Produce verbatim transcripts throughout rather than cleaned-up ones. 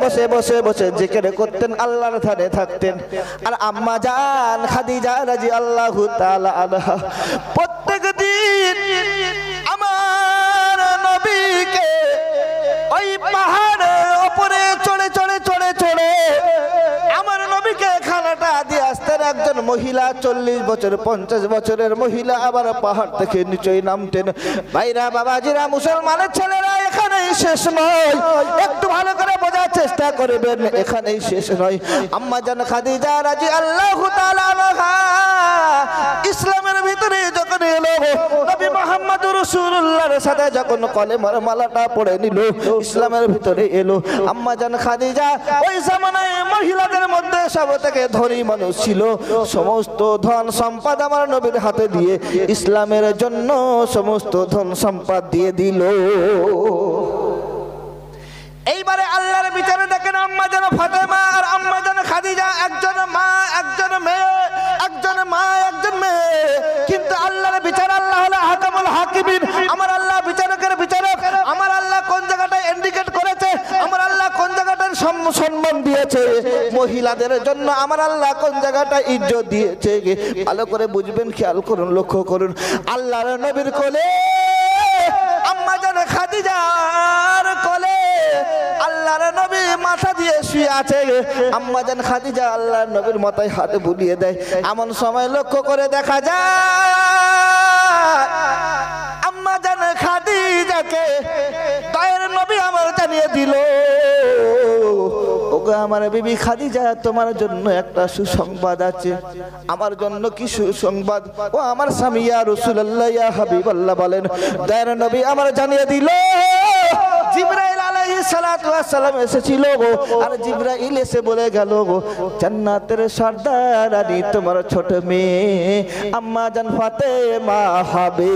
বসে বসে বসে জিকির করতেন, আল্লাহর ধারে থাকতেন। আর আম্মা জান খাদিজা রাদিয়াল্লাহু তাআলা আনহা প্রত্যেক দিন আমার নবীকে ওই পাহাড়ের উপরে চড়ে চড়ে চড়ে চড়ে আমার নবীকে খানাটা দিয়ে আসতেন। একজন মহিলা চল্লিশ বছর পঞ্চাশ বছরের মহিলা আবার পাহাড় থেকে নিচেই নামতেন। ভাইরা বাবাজিরা মুসলমানের ছেলেরা এখানেই শেষ নয়, একটু ভালো করে বোঝার চেষ্টা করবেন, এখানেই শেষ নয়। আম্মা জান খাদিজা রাদিয়াল্লাহু তাআলা আনহা ইসলামের ভিতরে যখন এলো, নবী মুহাম্মদ রাসূলুল্লাহর সাথে যখন কলেমার মালাটা পড়ে নিল, ইসলামের ভিতরে এলো, আম্মা জান খাদিজা ওই জামানায় মহিলাদের মধ্যে সব থেকে ধনী মানুষ ছিল। সমস্ত ধন সম্পদ আমার নবীর হাতে দিয়ে ইসলামের জন্য সমস্ত ধন সম্পদ দিয়ে দিল। এইবারে আল্লাহর বিচারে দেখেন আম্মা জান ফাতেমা আর আম্মা জান খাদিজা একজন মা একজন মেয়ে, একজন মা একজন মেয়ে, কিন্তু আল্লাহর বিচার আল্লাহ হলো হাকামুল হাকিমিন। আমার আল্লাহ বিচারকের বিচারক। আমার আল্লাহ কোন জায়গাটায় ইন্ডিকেট করেছে, আমার আল্লাহ কোন জায়গাটার সম্মান দিয়েছে মহিলাদের জন্য, আমার আল্লাহ কোন জায়গাটা ইজ্জত দিয়েছে, ভালো করে বুঝবেন, খেয়াল করুন, লক্ষ্য করুন। আল্লাহর নবীর কোলে আম্মা জান খাদিজার কোলে আল্লাহর নবী মাথা দিয়ে শুয়ে আছে। আম্মা জান খাদিজা আল্লাহর নবীর মাথায় হাত বুলিয়ে দেয়। এমন সময় লক্ষ্য করে দেখা যায় আম্মা জান খাদিজাকে দয়ার নবী আমার জানিয়ে দিল, ওগো আমার বিবি খাদিজা, তোমার জন্য একটা সুসংবাদ আছে। আমার জন্য কি সুসংবাদ? ও আমার স্বামী ইয়া রাসূলুল্লাহ ইয়া হাবিবাল্লাহ বলেন। দয়ার নবী আমার জানিয়ে দিল জিবরাইল আলাইহিস সালাতু ওয়াস সালাম এসেছিল গো, আর জিবরাইল এসে বলে গেল গো, জান্নাতের সর্দার রানী তোমার ছোট মেয়ে আম্মা জান ফাতেমা হবে।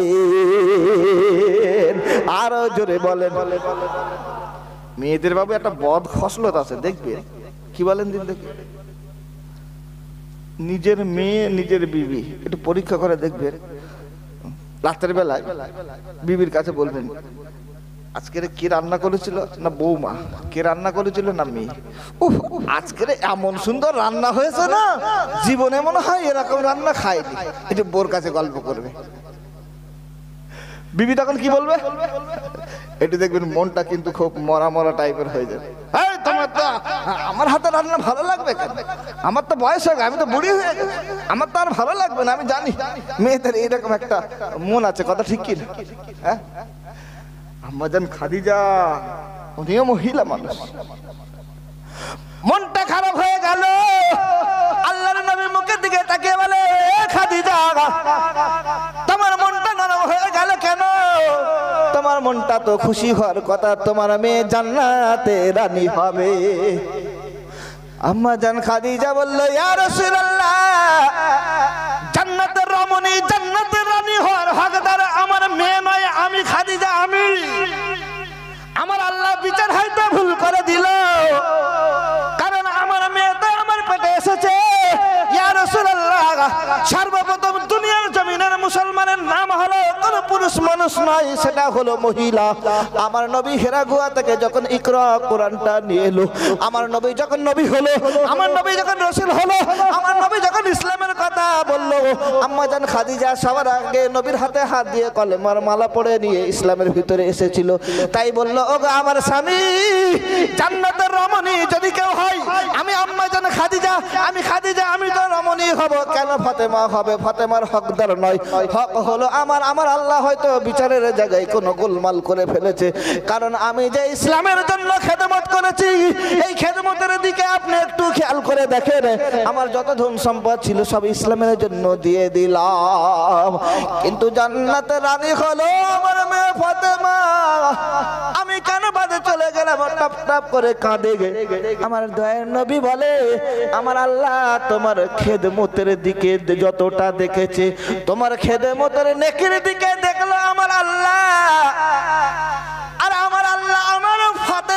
আরো জোরে বলেন। মেয়েদের বাবু একটা বদ খসলত আছে, দেখবে কি বলেন দিন দেখি, নিজের মেয়ে নিজের বিবি একটু পরীক্ষা করে দেখবেন। রাতের বেলায় বিবির কাছে বলবেন, আজকের কে রান্না করেছিল? না বৌমা। কে রান্না করেছিল? না মেয়ে। উফ, আজকের এমন সুন্দর রান্না হয়েছে না, জীবনে মনে হয় এরকম রান্না খায়নি। একটু বোর কাছে গল্প করবে, বিবি তখন কি বলবে? একটু দেখবেন মনটা কিন্তু খুব মরা মরা টাইপের হয়ে যাবে। এই তোমার তো আমার হাতে রান্না ভালো লাগবে কেন? আমার তো বয়স হয়ে গেছে, আমি তো বুড়ি হয়ে গেছি, আমার তো আর ভালো লাগবে না, আমি জানি। মেয়েদের এইরকম একটা মন আছে, কথা ঠিক কি না? হ্যাঁ, আম্মা জান খাদিজা উনিও মহিলা মানুষ, মনটা খারাপ হয়ে গেল। আল্লাহর নবীর মুখের দিকে তাকিয়ে বলে, খাদিজা তোমার মনটা নরম হয়ে গেল কেন? তোমার মনটা তো খুশি হওয়ার কথা, তোমার মেয়ে জান্নাতে রানী হবে। আম্মা জান খাদিজা বলল, ইয়া রাসূলুল্লাহ, জান্নাতের রমণী জান্নাতের রানী হওয়ার হকদার আমার মেয়ে নয়, আমি খাদিজা। আমি আমার আল্লাহ বিচার হয়তো ভুল করে দিল, কারণ আমার মেয়ে তো আমার পেটে এসেছে। ইয়া রাসূলুল্লাহ, সর্বপ্রথম দুনিয়ার জমিনের মুসলমানের নাম হলো কোন পুরুষ মানুষ নয়, সেটা হলো মহিলা। আমার নবী হেরা গুহা থেকে যখন ইকরা কোরআনটা নিয়ে এলো, আমার নবী যখন নবী হলো, আমার নবী যখন রাসূল হলো, আমার নবী যখন ইসলামের কথা বলল, আম্মা জান খাদিজা সবার আগে নবীর হাতে হাত দিয়ে কলেমার মালা পড়ে নিয়ে ইসলামের ভিতরে এসেছিল। তাই বলল, ওগো আমার স্বামী, জান্নাতের রমণী যদি কেউ হয়, আমি আম্মা জান খাদিজা, আমি খাদিজা, আমি তো রমণী হব কেন? ফাতেমা হবে, ফাতেমার হকদার নয়, হক হলো আমার। আমার আল্লাহ হয়তো বিচারের জায়গায় কোনো গোলমাল করে ফেলেছে, কারণ আমি যে ইসলামের জন্য খেদমত করেছি, এই খেদমতের দিকে আপনি একটু খেয়াল করে দেখেন। আমার যত ধন সম্পদ ছিল সব ইসলামের জন্য দিয়ে দিলাম, কিন্তু জান্নাতের রানী হলো আমার মেয়ে ফাতেমা। আমি কেন বাদে চলে গেলাম? টপ টপ করে কাঁদে গে। আমার দয়ার নবী বলে, আমার আল্লাহ তোমার খেদমতের দিকে যতটা দেখেছে, তোমার খেদমতের নেকির দিকে দেখলো আমার আল্লাহ। আর আমার আল্লাহ আমার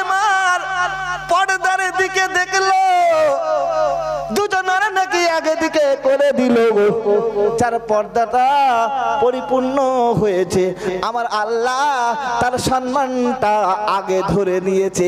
ফাতেমার পর্দার দিকে দেখলো, দুজনের নাকি আগে দিকে দিকে করে দিল, যার পর্দাটা পরিপূর্ণ হয়েছে, আমার আল্লাহ তার সম্মানটা আগে ধরে নিয়েছে।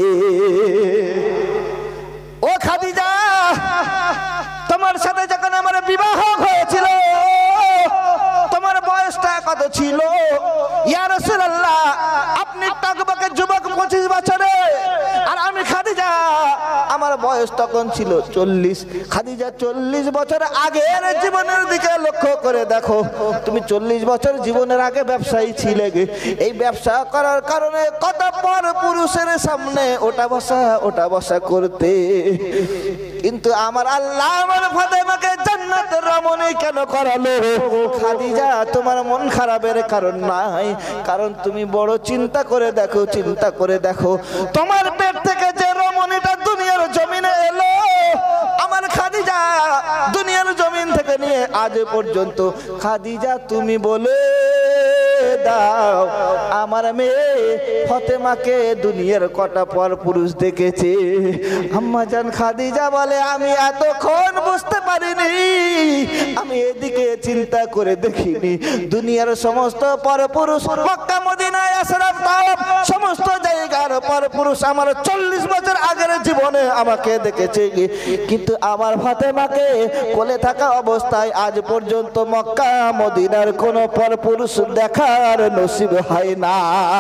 ও খাদিজা, তোমার সাথে যখন আমার বিবাহ হয়েছিল তোমার বয়সটা কত ছিল? ইয়া রাসূলুল্লাহ, আপনি টকবকে যুবক পঁচিশ বছরে, আর আমি খাদিজা আমার বয়স তখন ছিল চল্লিশ। খাদিজা চল্লিশ বছর আগের জীবনের দিকে লক্ষ্য করে দেখো, তুমি চল্লিশ বছর জীবনের আগে ব্যবসায়ী ছিলে গে। এই ব্যবসা করার কারণে কত পর পুরুষের সামনে ওটা বসা ওটা বসা করতে, কিন্তু আমার আল্লাহ আমার ফাতেমাকে জান্নাতের রমণী কেন করালো? খাদিজা, তোমার মন খারাপের কারণ নাই, কারণ তুমি বড় চিন্তা করে দেখো, চিন্তা করে দেখো তোমার পেট থেকে যে রমণীটা দুনিয়ার জমিনে এলো, আমার খাদিজা দুনিয়ার জমিন থেকে নিয়ে আজ পর্যন্ত, খাদিজা তুমি বলে দাও আমার মেয়ে ফাতেমাকে দুনিয়ার কটা পর পুরুষ দেখেছে? আম্মা জান খাদিজা বলে, আমি এতক্ষণ বুঝতে পারিনি, আমি এদিকে চিন্তা করে দেখিনি। দুনিয়ার সমস্ত পর পুরুষ, মক্কা মদিনায় আশরাফ তাওয়াব সমস্ত জায়গার পর পুরুষ আমার চল্লিশ বছর আগের জীবনে আমাকে দেখেছে, কিন্তু আমার ফাতেমাকে কোলে থাকা অবস্থায় আজ পর্যন্ত মক্কা মদিনার কোন পর পুরুষ দেখার নসিব হয় না।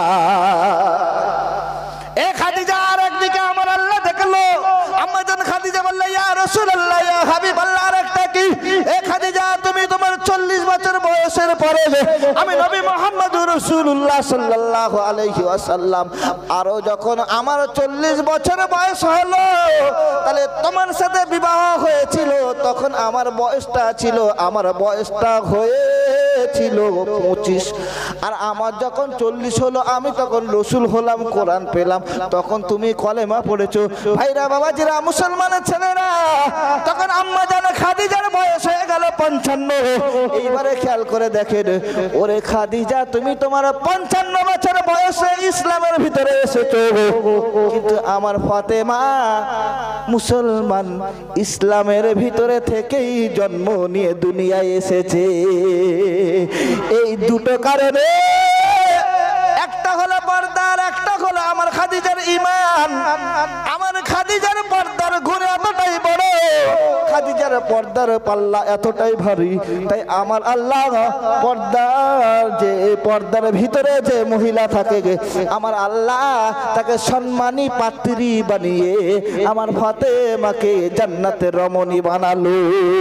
এ খাদিজা, আর একদিকে আমার আল্লাহ দেখলো, আম্মা জান খাদিজা বললে, ইয়া রাসূলুল্লাহ, ইয়া হাবিবাল্লাহ, আর একটা কি? এ খাদিজা, তুমি তোমার চল্লিশ বছর বয়সের পরে আমি নবী মুহাম্মদুর রাসূলুল্লাহ সাল্লাল্লাহু আলাইহি ওয়াসাল্লাম আরো যখন আমার চল্লিশ বছর বয়স হলো, তাহলে তোমার সাথে বিবাহ হয়েছিল তখন আমার বয়সটা ছিল, আমার বয়সটা হয়েছিল পঁচিশ, আর আমার যখন চল্লিশ হলো আমি তখন রসুল হলাম, কোরআন পেলাম, তখন তুমি কলেমা পড়েছো। ভাইরা বাবাজিরা, মুসলমানের ছেলেরা, তখন আম্মা জান খাদিজার বয়স হয়ে গেল পঞ্চান্ন। এইবারে খেয়াল করে দেখেন, ওরে খাদিজা, তুমি তোমার পঞ্চান্ন বছর বয়সে ইসলামের ভিতরে এসেছো, কিন্তু আমার ফাতেমা মুসলমান ইসলামের ভিতরে থেকেই জন্ম নিয়ে দুনিয়ায় এসেছে। এই দুটো কারণে, একটা হলো পর্দার, একটা হলো আমার খাদিজার ঈমান। আমার খাদিজার পর্দার গুণ এতটাই বড়, খাদিজার পর্দার পাল্লা এতটাই ভারী, তাই আমার আল্লাহ পর্দার যে পর্দার ভিতরে যে মহিলা থাকে, আমার আল্লাহ তাকে সম্মানী পাত্রী বানিয়ে আমার ফাতেমাকে জান্নাতের রমণী বানালো।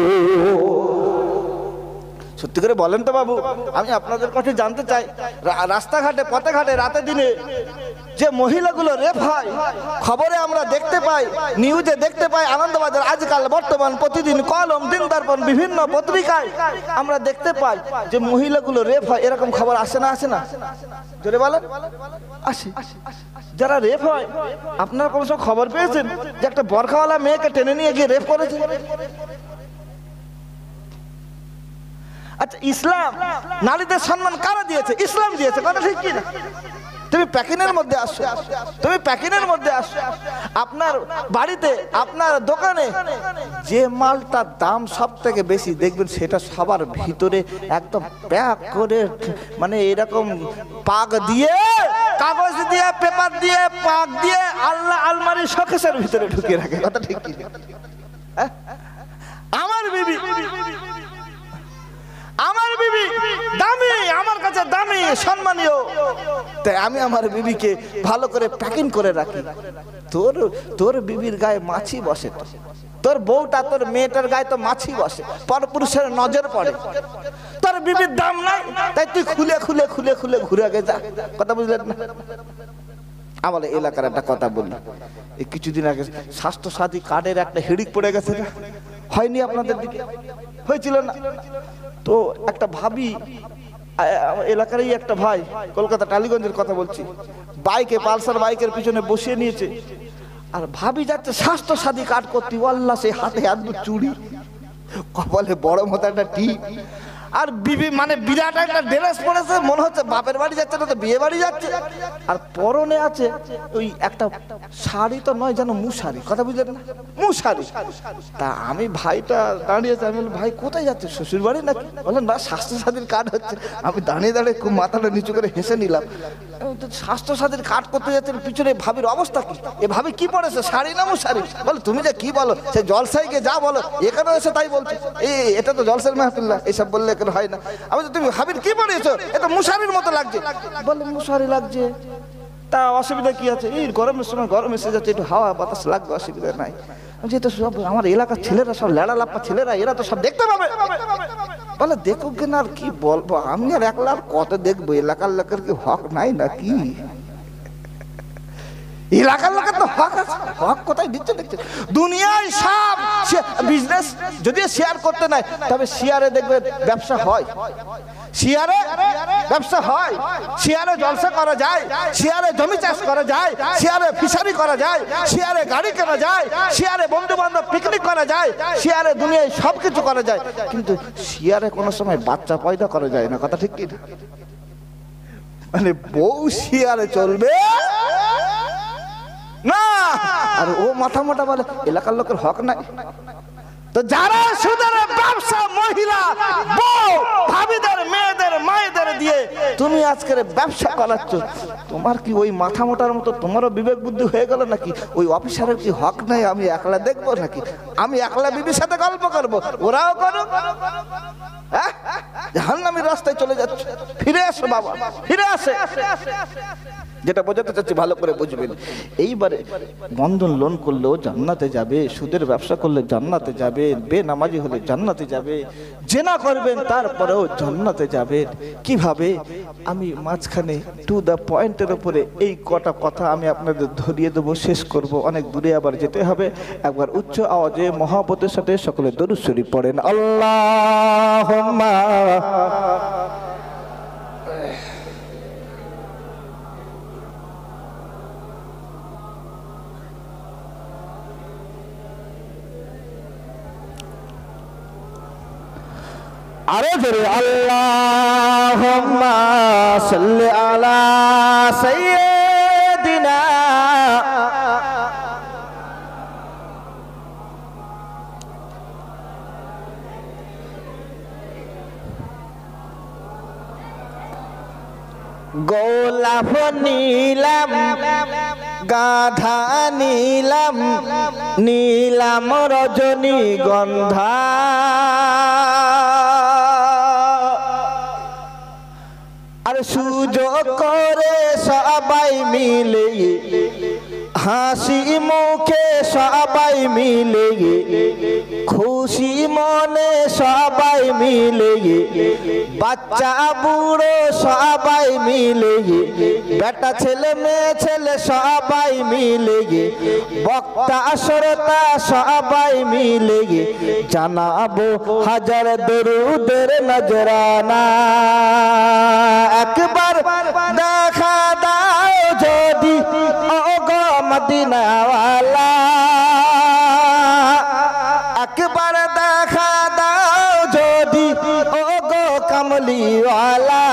সত্যি করে বলেন তো বাবু, আমি আপনাদের কাছে জানতে চাই, রাস্তাঘাটে পথে ঘাটে রাতে দিনে যে মহিলাগুলো রেপ হয়, খবরে আমরা দেখতে পাই, নিউজে দেখতে পাই, আনন্দবাজার আজকাল বর্তমান প্রতিদিন কলম দিন দর্পণ বিভিন্ন পত্রিকায় আমরা দেখতে পাই যে মহিলাগুলো রেপ হয়, এরকম খবর আসে না? আসে না? জোরে বলেন, আসে। যারা রেপ হয়, আপনারা কোনো সব খবর পেয়েছেন যে একটা বরখাওয়ালা মেয়েকে টেনে নিয়ে গিয়ে রেপ করেছে? আচ্ছা, ইসলাম নারীদের সম্মান কারা দিয়েছে? ইসলাম দিয়েছে, কথা ঠিক কি না? তুমি প্যাকিনের মধ্যে আসো, তুমি প্যাকিনের মধ্যে আসো, আপনার বাড়িতে আপনার দোকানে যে মালটার দাম সব থেকে বেশি দেখবেন, সেটা সবার ভিতরে একদম প্যাক করে, মানে এরকম পাক দিয়ে, কাগজ দিয়ে, পেপার দিয়ে, পাক দিয়ে আল্লাহ আলমারি শোকেসের ভিতরে ঢুকিয়ে রাখে, কথা ঠিক কি? আমার বিবি, আমার বিবি দামি, আমার কাছে দামি, সম্মানীয়, তাই আমি আমার বিবিকে ভালো করে প্যাকিং করে রাখি। তোর তোর বিবির গায়ে মাছি বসে, তোর বউটা, তোর মেয়েটার গায়ে তো মাছি বসে, পরপুরুষের নজর পড়ে, তোর বিবির দাম নাই, তাই তুই খুলে খুলে খুলে খুলে ঘুরে আগে যা। কথা বুঝলেন না? আমার এলাকার একটা কথা বলি, এই কিছুদিন আগে স্বাস্থ্য সাথী কার্ডের একটা হিড়িক পড়ে গেছে না? হয়নি আপনাদের দিকে? হয়েছিল না? তো একটা ভাবি, এলাকারই একটা ভাই, কলকাতা টালিগঞ্জের কথা বলছি, বাইকে, পালসার বাইকের পিছনে বসিয়ে নিয়েছে, আর ভাবি যাচ্ছে স্বাস্থ্য সাথী কার্ড করতে, আল্লাহ, সেই হাতে হাত চুড়ি, কপালে বড় মতো একটা টিপ, আর বিবি মানে বিরাট একটা ড্রেস পরেছে, মনে হচ্ছে বাপের বাড়ি যাচ্ছে না তো বিয়ে বাড়ি যাচ্ছে। আর পরনে আছে ওই একটা শাড়ি, তো নয় যেন মুশারি, কথা বুঝলেন না, মুশারি। তা আমি ভাইটা দাঁড়িয়েছে, আমি বললাম ভাই কোথায় যাচ্ছে, শ্বশুর বাড়ি নাকি? বললেন না, স্বাস্থ্য সাথীর কার্ড হচ্ছে। আমি দাঁড়িয়ে দাঁড়িয়ে খুব মাথাটা নিচু করে হেসে নিলাম। স্বাস্থ্য সাথীর কার্ড করতে যাচ্ছেন, পিছনে ভাবির অবস্থা কি? এ ভাবি কি পড়েছে, শাড়ি না মুশারি? বলে তুমি যে কি বলো, সে জলসাই গিয়ে যা বলো, এখানে এসে তাই বলছো, এই এটা তো জলসার মাহফিল না, এইসব বললে এখানে হয় না। আমি তুমি ভাবির কি পড়েছো, এটা মুশারির মতো লাগছে। বলে মুশারি লাগছে, তা অসুবিধা কি আছে? এই গরমের সময় গরম এসে যাচ্ছে, একটু হাওয়া বাতাস লাগবে, অসুবিধা নাই। যেহেতু সব আমার এলাকার ছেলেরা সব লেড়া লাপ্পা ছেলেরা, এরা তো সব দেখতে পাবে। বলে দেখুক না, আর কি বলবো, আমি আর একলা আর কত দেখবো, এলাকার লোকের কি হক নাই নাকি? এলাকার লোকের তো হক আছে, হক কোথায় দিচ্ছে দেখছে। দুনিয়ায় সব বিজনেস যদি শেয়ার করতে নাই, তবে শেয়ারে দেখবে ব্যবসা হয়, শেয়ারে ব্যবসা হয়, শেয়ারে জলসা করা যায়, শেয়ারে জমি চাষ করা যায়, শেয়ারে ফিশারি করা যায়, শেয়ারে গাড়ি কেনা যায়, শেয়ারে বন্ধু বান্ধব পিকনিক করা যায়, শেয়ারে দুনিয়ায় সবকিছু করা যায়। কিন্তু শেয়ারে কোনো সময় বাচ্চা পয়দা করা যায় না, কথা ঠিক কি? মানে বউ শেয়ারে চলবে না, আর ও মাথা মোটা বলে এলাকার লোকের হক নাই। তো যারা সুদের ব্যবসা মহিলা বউ ভাবিদের মেয়েদের মায়েদের দিয়ে তুমি আজকের ব্যবসা করাচ্ছ, তোমার কি ওই মাথা মোটার মতো তোমারও বিবেক বুদ্ধি হয়ে গেল নাকি? ওই অফিসারের কি হক নাই আমি একলা দেখবো নাকি? আমি একলা বিবির সাথে গল্প করবো, ওরাও করো? হ্যাঁ, জাহান্নামীর রাস্তায় চলে যাচ্ছে। ফিরে আসো বাবা, ফিরে আসে। যেটা বোঝাতে চাচ্ছি ভালো করে বুঝবেন। এইবারে বন্ধন লোন করলেও জান্নাতে যাবে, সুদের ব্যবসা করলে জান্নাতে যাবে, বেনামাজি হলে জান্নাতে যাবে, জেনা করবেন তারপরেও জান্নাতে যাবেন। কিভাবে? আমি মাঝখানে টু দ্য পয়েন্টের উপরে এই কটা কথা আমি আপনাদের ধরিয়ে দেবো, শেষ করব, অনেক দূরে আবার যেতে হবে। একবার উচ্চ আওয়াজে মহব্বতের সাথে সকলে দরুদ শরীফ পড়েন, আল্লাহুম্মা। আরে জোরে আল্লাহুম্মা সাল্লি আলা সাইয়্যিদিনা গোলাপ নীলাম গাধা নীলাম নীলাম রজনীগন্ধা আর সুযোগ করে সবাই মিলে হাসি মুখে সবাই মিলে খুশি মনে সবাই মিলে বাচ্চা বুড়ো সবাই মিলে বেটা ছেলে মেয়ে ছেলে সবাই মিলে বক্তা শ্রোতা সবাই মিলে জানাবো হাজার দরুদের নজরানা। একবার দেখা দাও যদি ও গো মদিনাওয়ালা, একবার দেখা দাও যদি ও গো কামলিওয়ালা,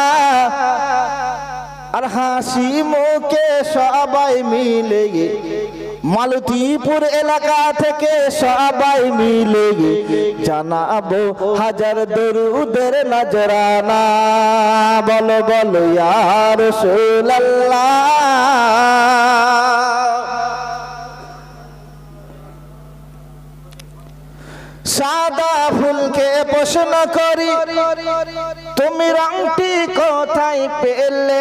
আর হাসি মুখে সবাই মিলে মালতীপুর এলাকা থেকে সবাই মিলে জানাবো হাজার দরুদের নজরানা। বলো বলো ইয়া রাসূলুল্লাহ। সাদা ফুলকে প্রশ্ন করি তুমি রংটি কোথায় পেলে?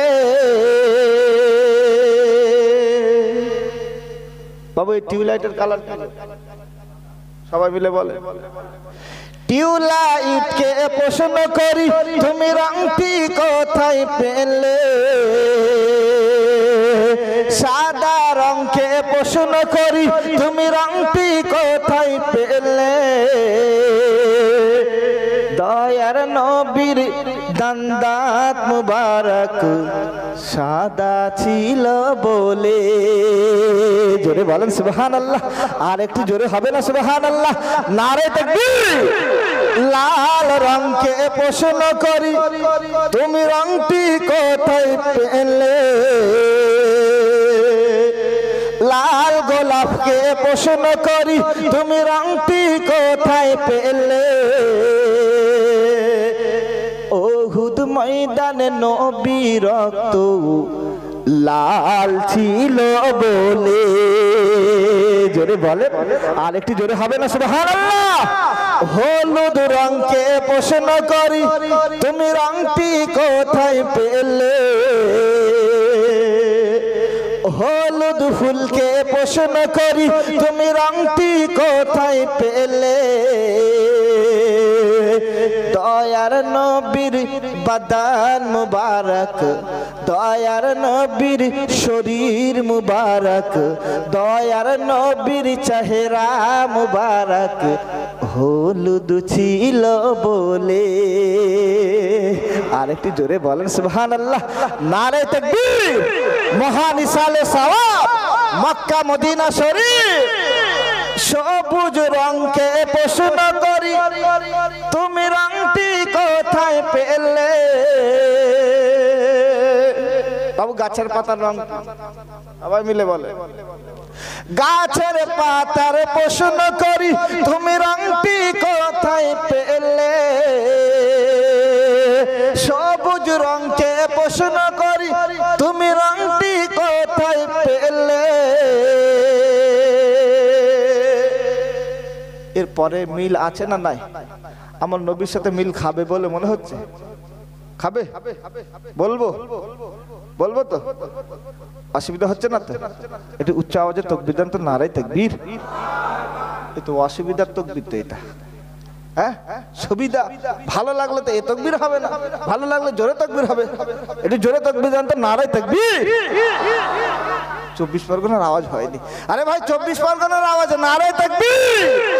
বাবু এই টিউবলাইটের কালার কি? সবাই মিলে বলে। টিউবলাইটকে প্রশ্ন করি তুমি রংটি কোথায় পেলে? সাদা রংকে প্রশ্ন করি তুমি রংটি কোথায় পেলে? দয়া দয়ার নবীর দান্দাত মুবারক সাদা ছিল বলে। জোরে বলেন সুবহানাল্লাহ। আর একটু জোরে হবে না সুবহানাল্লাহ? নারে তাকবীর। লাল রঙকে প্রশ্ন করি তুমি রংটি কোথায় পেলে, লাল গোলাপকে প্রশ্ন করি তুমি রংটি কোথায় পেলে। ওহুদ ময়দানে নবীর রক্ত লাল ছিল বলে। জোরে বলে, আর একটু জোরে হবে না সুবহানাল্লাহ? হলুদ রঙকে প্রশ্ন করি তুমি রংটি কোথায় পেলে, হলুদ ফুলকে প্রশ্ন করি তুমি রংটি কোথায় পেলে। দয়ার নবীর বাদান মুবারক, দয়ার নবীর শরীর মুবারক, দয়ার নবীর চেহারা মুবারক হলুদ ছিল বলে। আর একটু জোরে বলেন সুবহানাল্লাহ। নারে তাকবীর। মহান ইসালে সওয়াব মক্কা মদিনা শরীফ। সবুজ রঙকে প্রশ্ন করি তুমি রংটি কোথায় পেলে। বাবু গাছের পাতার রং সবাই মিলে বলে। গাছের পাতার প্রশ্ন করি তুমি রংটি কোথায় পেলে, সবুজ রঙকে প্রশ্ন করি তুমি রংটি কোথায় পেলে। এরপরে মিল আছে না নাই? আমার নবীর সাথে মিল খাবে বলে মনে হচ্ছে? খাবে? বলবো বলবো তো? অসুবিধা হচ্ছে না তো? একটু উচ্চ আওয়াজে তাকবীর দেন তো। নারে তাকবীর। এতো অসুবিধার তাকবীর তো এটা। হ্যাঁ সুবিধা। ভালো লাগলে তো এ তাকবীর হবে না, ভালো লাগলে জোরে তাকবীর হবে। একটু জোরে তাকবীর দেন তো। নারে তাকবীর। চব্বিশ পরগনার আওয়াজ হয়নি। আরে ভাই চব্বিশ পরগনার আওয়াজ নারে তাকবীর।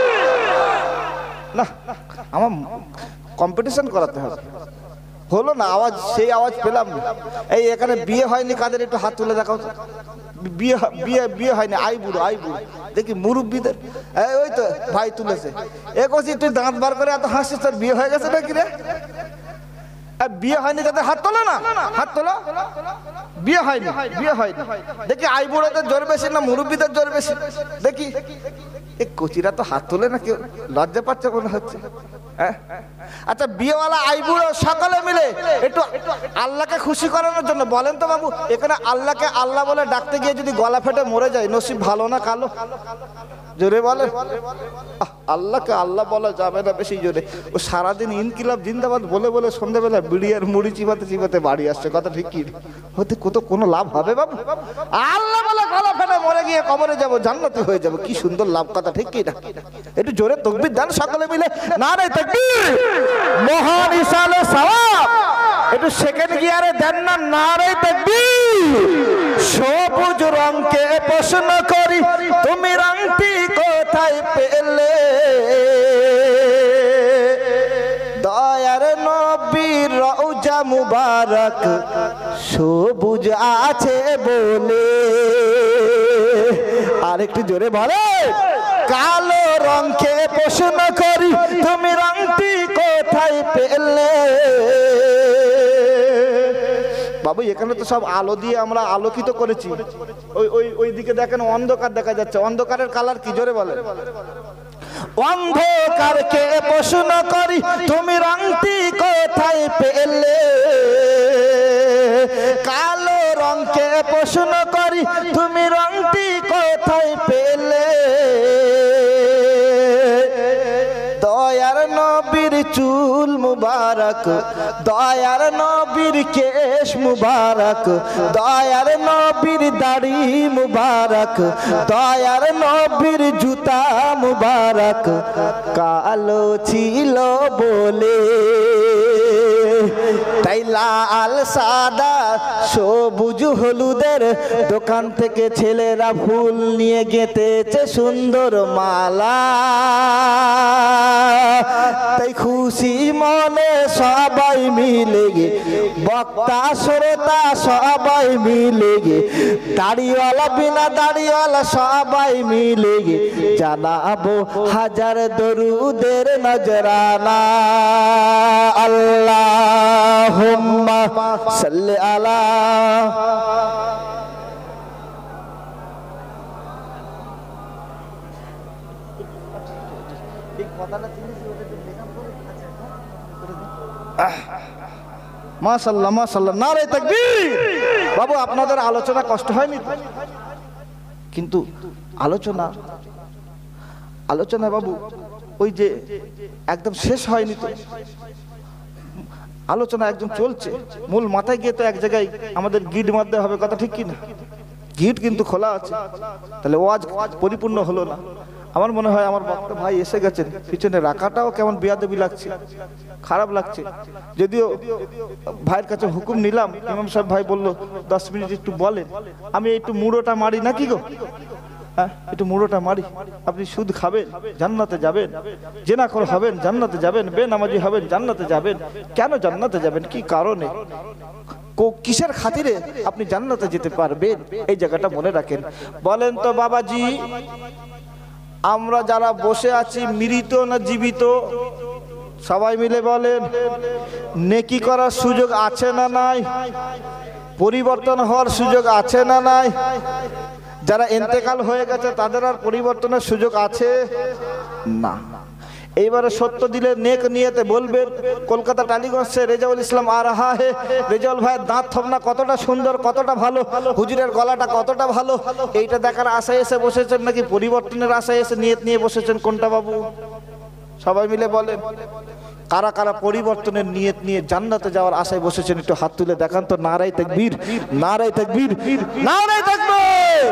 না আমার কম্পিটিশন করাতে হবে। হলো না আওয়াজ, সেই আওয়াজ পেলাম না। এই এখানে বিয়ে হয়নি কাদের একটু হাত তুলে দেখাও তো। বিয়ে বিয়ে বিয়ে হয়নি, আই বুড়ো আই বুড়ো দেখি মুরব্বীদের। এই ওই তো ভাই তুলেছে। এ কছি তুই দাঁত বার করে এত হাসিস, তোর বিয়ে হয়ে গেছে নাকি রে? বিয়ে হয়নি তাদের হাত তোলো না, হাত তোলো। বিয়ে হয়নি, বিয়ে হয়নি দেখি আই বুড়োদের জোর বেশি না মুরব্বীদের জোর বেশি দেখি। এ কচিরা তো হাত তোলে না, কেউ লজ্জা পাচ্ছে মনে হচ্ছে। আচ্ছা বিয়েওয়ালা আই বুড়ো সকলে মিলে একটু আল্লাহকে খুশি করানোর জন্য বলেন তো বাবু, এখানে আল্লাহকে আল্লাহ বলে ডাকতে গিয়ে যদি গলা ফেটে মরে যায় নসিব ভালো না কালো? জোরে বলে। আল্লাহকে আল্লাহ বলা যাবে না বেশি জোরে। ও সারাদিন ইনকিলাব জিন্দাবাদ বলে বলে সন্ধ্যাবেলা বিড়ি আর মুড়ি চিবাতে চিবাতে বাড়ি আসছে। কথা ঠিক কি? হতে কত কোনো লাভ হবে বাবু? আল্লাহ বলে গলা ফেটে মরে গিয়ে কবরে যাব, জান্নাতি হয়ে যাব, কি সুন্দর লাভ। কথা ঠিক কি না? একটু জোরে তাকবীর দেন সকলে মিলে। নারে তাকবীর। মহান ইসালে সওয়াব একটু সেকেন্ড গিয়ারে দেন না। নারে তাকবীর। সবুজ রঙকে প্রশ্ন করি তুমি রংটি কোথায় পেলে, দয়ার নবীর রওজা মুবারক সবুজ আছে বলে। আর একটু জোরে বলে। কালো রঙকে প্রশ্ন করি তুমি রংটি কোথায় পেলে। বাবু এখানে তো সব আলো দিয়ে আমরা আলোকিত করেছি। ওই ওই ওই দিকে দেখেন অন্ধকার দেখা যাচ্ছে। অন্ধকারের কালার কি? জোরে বলে। অন্ধকারকে প্রশ্ন করি তুমি রংটি কোথায় পেলে, কালো রঙকে প্রশ্ন করি তুমি রংটি কোথায় পেলে। দয়ার নবীর চুল মুবারক, দয়ার নবীর কেশ মুবারক, দয়ার নবীর দাড়ি মুবারক, দয়ার নবীর জুতা মুবারক কালো ছিল বলে। তাই এই লাল সাদা সবুজ হলুদের দোকান থেকে ছেলেরা ফুল নিয়ে গেঁথেছে সুন্দর মালা। তাই খুশি মনে সবাই মিলে গে, বক্তা শ্রোতা সবাই মিলে গে, দাড়িওয়ালা বিনা দাড়িওয়ালা সবাই মিলে গে জানাবো হাজার দরুদের নজরানা। আল্লাহুম্মা সাল্লি আলা। মাশাআল্লাহ মাশাআল্লাহ, নারে তাকবীর। বাবু আপনাদের আলোচনা কষ্ট হয়নি? কিন্তু আলোচনা আলোচনা বাবু ওই যে একদম শেষ হয়নি তো, আলোচনা একদম চলছে। মূল মাথায় গিয়ে তো এক জায়গায় আমাদের গিট মারতে হবে, কথা ঠিক কি না? গিট কিন্তু খোলা আছে, তাহলে ওয়াজ পরিপূর্ণ হলো না। আমার মনে হয় আমার বক্তা ভাই এসে গেছেন, পিছনে রাখাটাও কেমন বেয়াদবি লাগছে, খারাপ লাগছে। যদিও ভাইয়ের কাছে হুকুম নিলাম, ইমাম সাহেব ভাই বললো দশ মিনিট একটু বলেন, আমি একটু মুড়োটা মারি নাকি গো? হ্যাঁ, একটু মুড়োটা মারি। আপনি সুদ খাবেন জান্নাতে যাবেন, জেনাখোর হবেন জান্নাতে যাবেন, বেনামাজি হবেন জান্নাতে যাবেন। কেন জান্নাতে যাবেন, কি কারণে, কিসের খাতিরে আপনি জান্নাতে যেতে পারবেন, এই জায়গাটা মনে রাখেন। বলেন তো বাবাজি, আমরা যারা বসে আছি মৃত না জীবিত? সবাই মিলে বলেন, নেকি করার সুযোগ আছে না নাই? পরিবর্তন হওয়ার সুযোগ আছে না নাই? যারা ইন্তেকাল হয়ে গেছে তাদের আর পরিবর্তনের সুযোগ আছে না। এইবারে সত্য দিলে নেক নিয়েতে বলবেন, কলকাতা টালিগঞ্জে রেজাউল ইসলাম আর রাহা হে। রেজাউল ভাইয়ের দাঁত থপনা কতটা সুন্দর, কতটা ভালো, হুজুরের গলাটা কতটা ভালো, এইটা দেখার আশায় এসে বসেছেন নাকি পরিবর্তনের আশায় এসে নিয়ত নিয়ে বসেছেন, কোনটা বাবু? সবাই মিলে বলেন, কারা কারা পরিবর্তনের নিয়ত নিয়ে জান্নাতে যাওয়ার আশায় বসেছেন, একটু হাত তুলে দেখান তো। নারায়ে তাকবীর, নারায়ে তাকবীর, নারায়ে তাকবীর।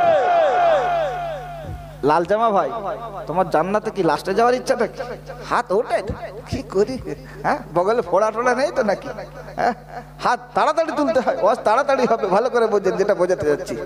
লাল জামা ভাই, তোমার জান্নাতে কি লাস্টে যাওয়ার ইচ্ছাটা? হাত ওঠে কি করি? হ্যাঁ, বগলে ফোড়া টোড়া নেই তো নাকি? হ্যাঁ, হাত তাড়াতাড়ি তুলতে হয়, ওয়াজ তাড়াতাড়ি হবে। ভালো করে বোঝেন যেটা বোঝাতে যাচ্ছি।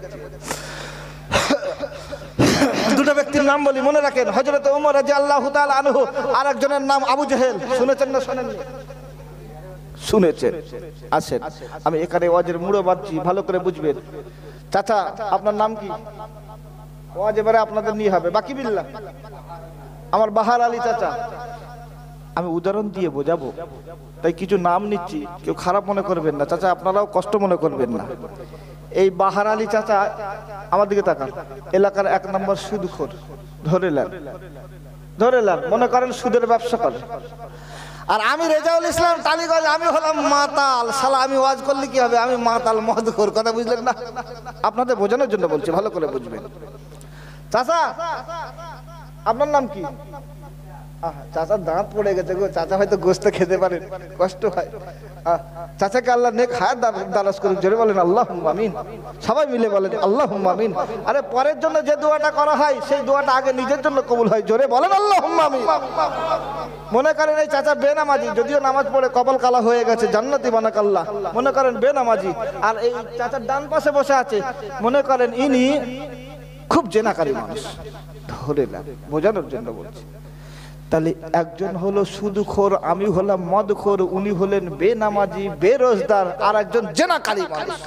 দুটো ব্যক্তির নাম বলি, মনে রাখেন। হযরত ওমর রাদিয়াল্লাহু তাআলা আনহু, আর একজনের নাম আবু জেহেল। শুনেছেন না শোনেননি? শুনেছেন। আসেন, আমি এখানে ওয়াজের মুড়ো বাঁধছি, ভালো করে বুঝবেন। চাচা, আপনার নাম কি? ওয়াজ এবারে আপনাদের নিয়ে হবে। বাকি বিল্লাহ, আমার বাহার আলী চাচা। আমি উদাহরণ দিয়ে বোঝাবো, তাই কিছু নাম নিচ্ছি, কেউ খারাপ মনে করবেন না চাচা, আপনারাও কষ্ট মনে করবেন না। এই বাহার আলী চাচা, আমার দিকে তাকান, এলাকার এক নম্বর সুদখোর। ধরে নেন, ধরে নেন, মনে করেন সুদের ব্যবসা করে। আর আমি রেজাউল ইসলাম টালিগঞ্জ, আমি হলাম মাতাল। শালা আমি ওয়াজ করলে কি হবে? আমি মাতাল মদখোর, কথা বুঝলেন না? আপনাদের বোঝানোর জন্য বলছি, ভালো করে বুঝবেন। চাচা, আপনার নাম কি? চাচার দাঁত পড়ে গেছে গো, চাচা হয়তো গোস্ত খেতে পারেন, কষ্ট হয়। চাচাকে আল্লাহ নেক হায়াত দারাজ করুন, জোরে বলেন আল্লাহুম্মা আমিন। সবাই মিলে বলেন আল্লাহুম্মা আমিন। আরে পরের জন্য যে দোয়াটা করা হয় সেই দোয়াটা আগে নিজের জন্য কবুল হয়, জোরে বলেন আল্লাহুম্মা আমিন। মনে করেন এই চাচা বেনামাজি, যদিও নামাজ পড়ে কপাল কালা হয়ে গেছে, জান্নাতি বানাক আল্লাহ। মনে করেন বেনামাজি, আর এই চাচার ডান পাশে বসে আছে, মনে করেন ইনি খুব জেনাকারী মানুষ। ধরে না, বোঝানোর জন্য বলছি। তাহলে একজন হলো সুদখোর, আমি হলাম মদখোর, উনি হলেন বেনামাজি বেরোজগার, আর একজন জেনাকারী মানুষ।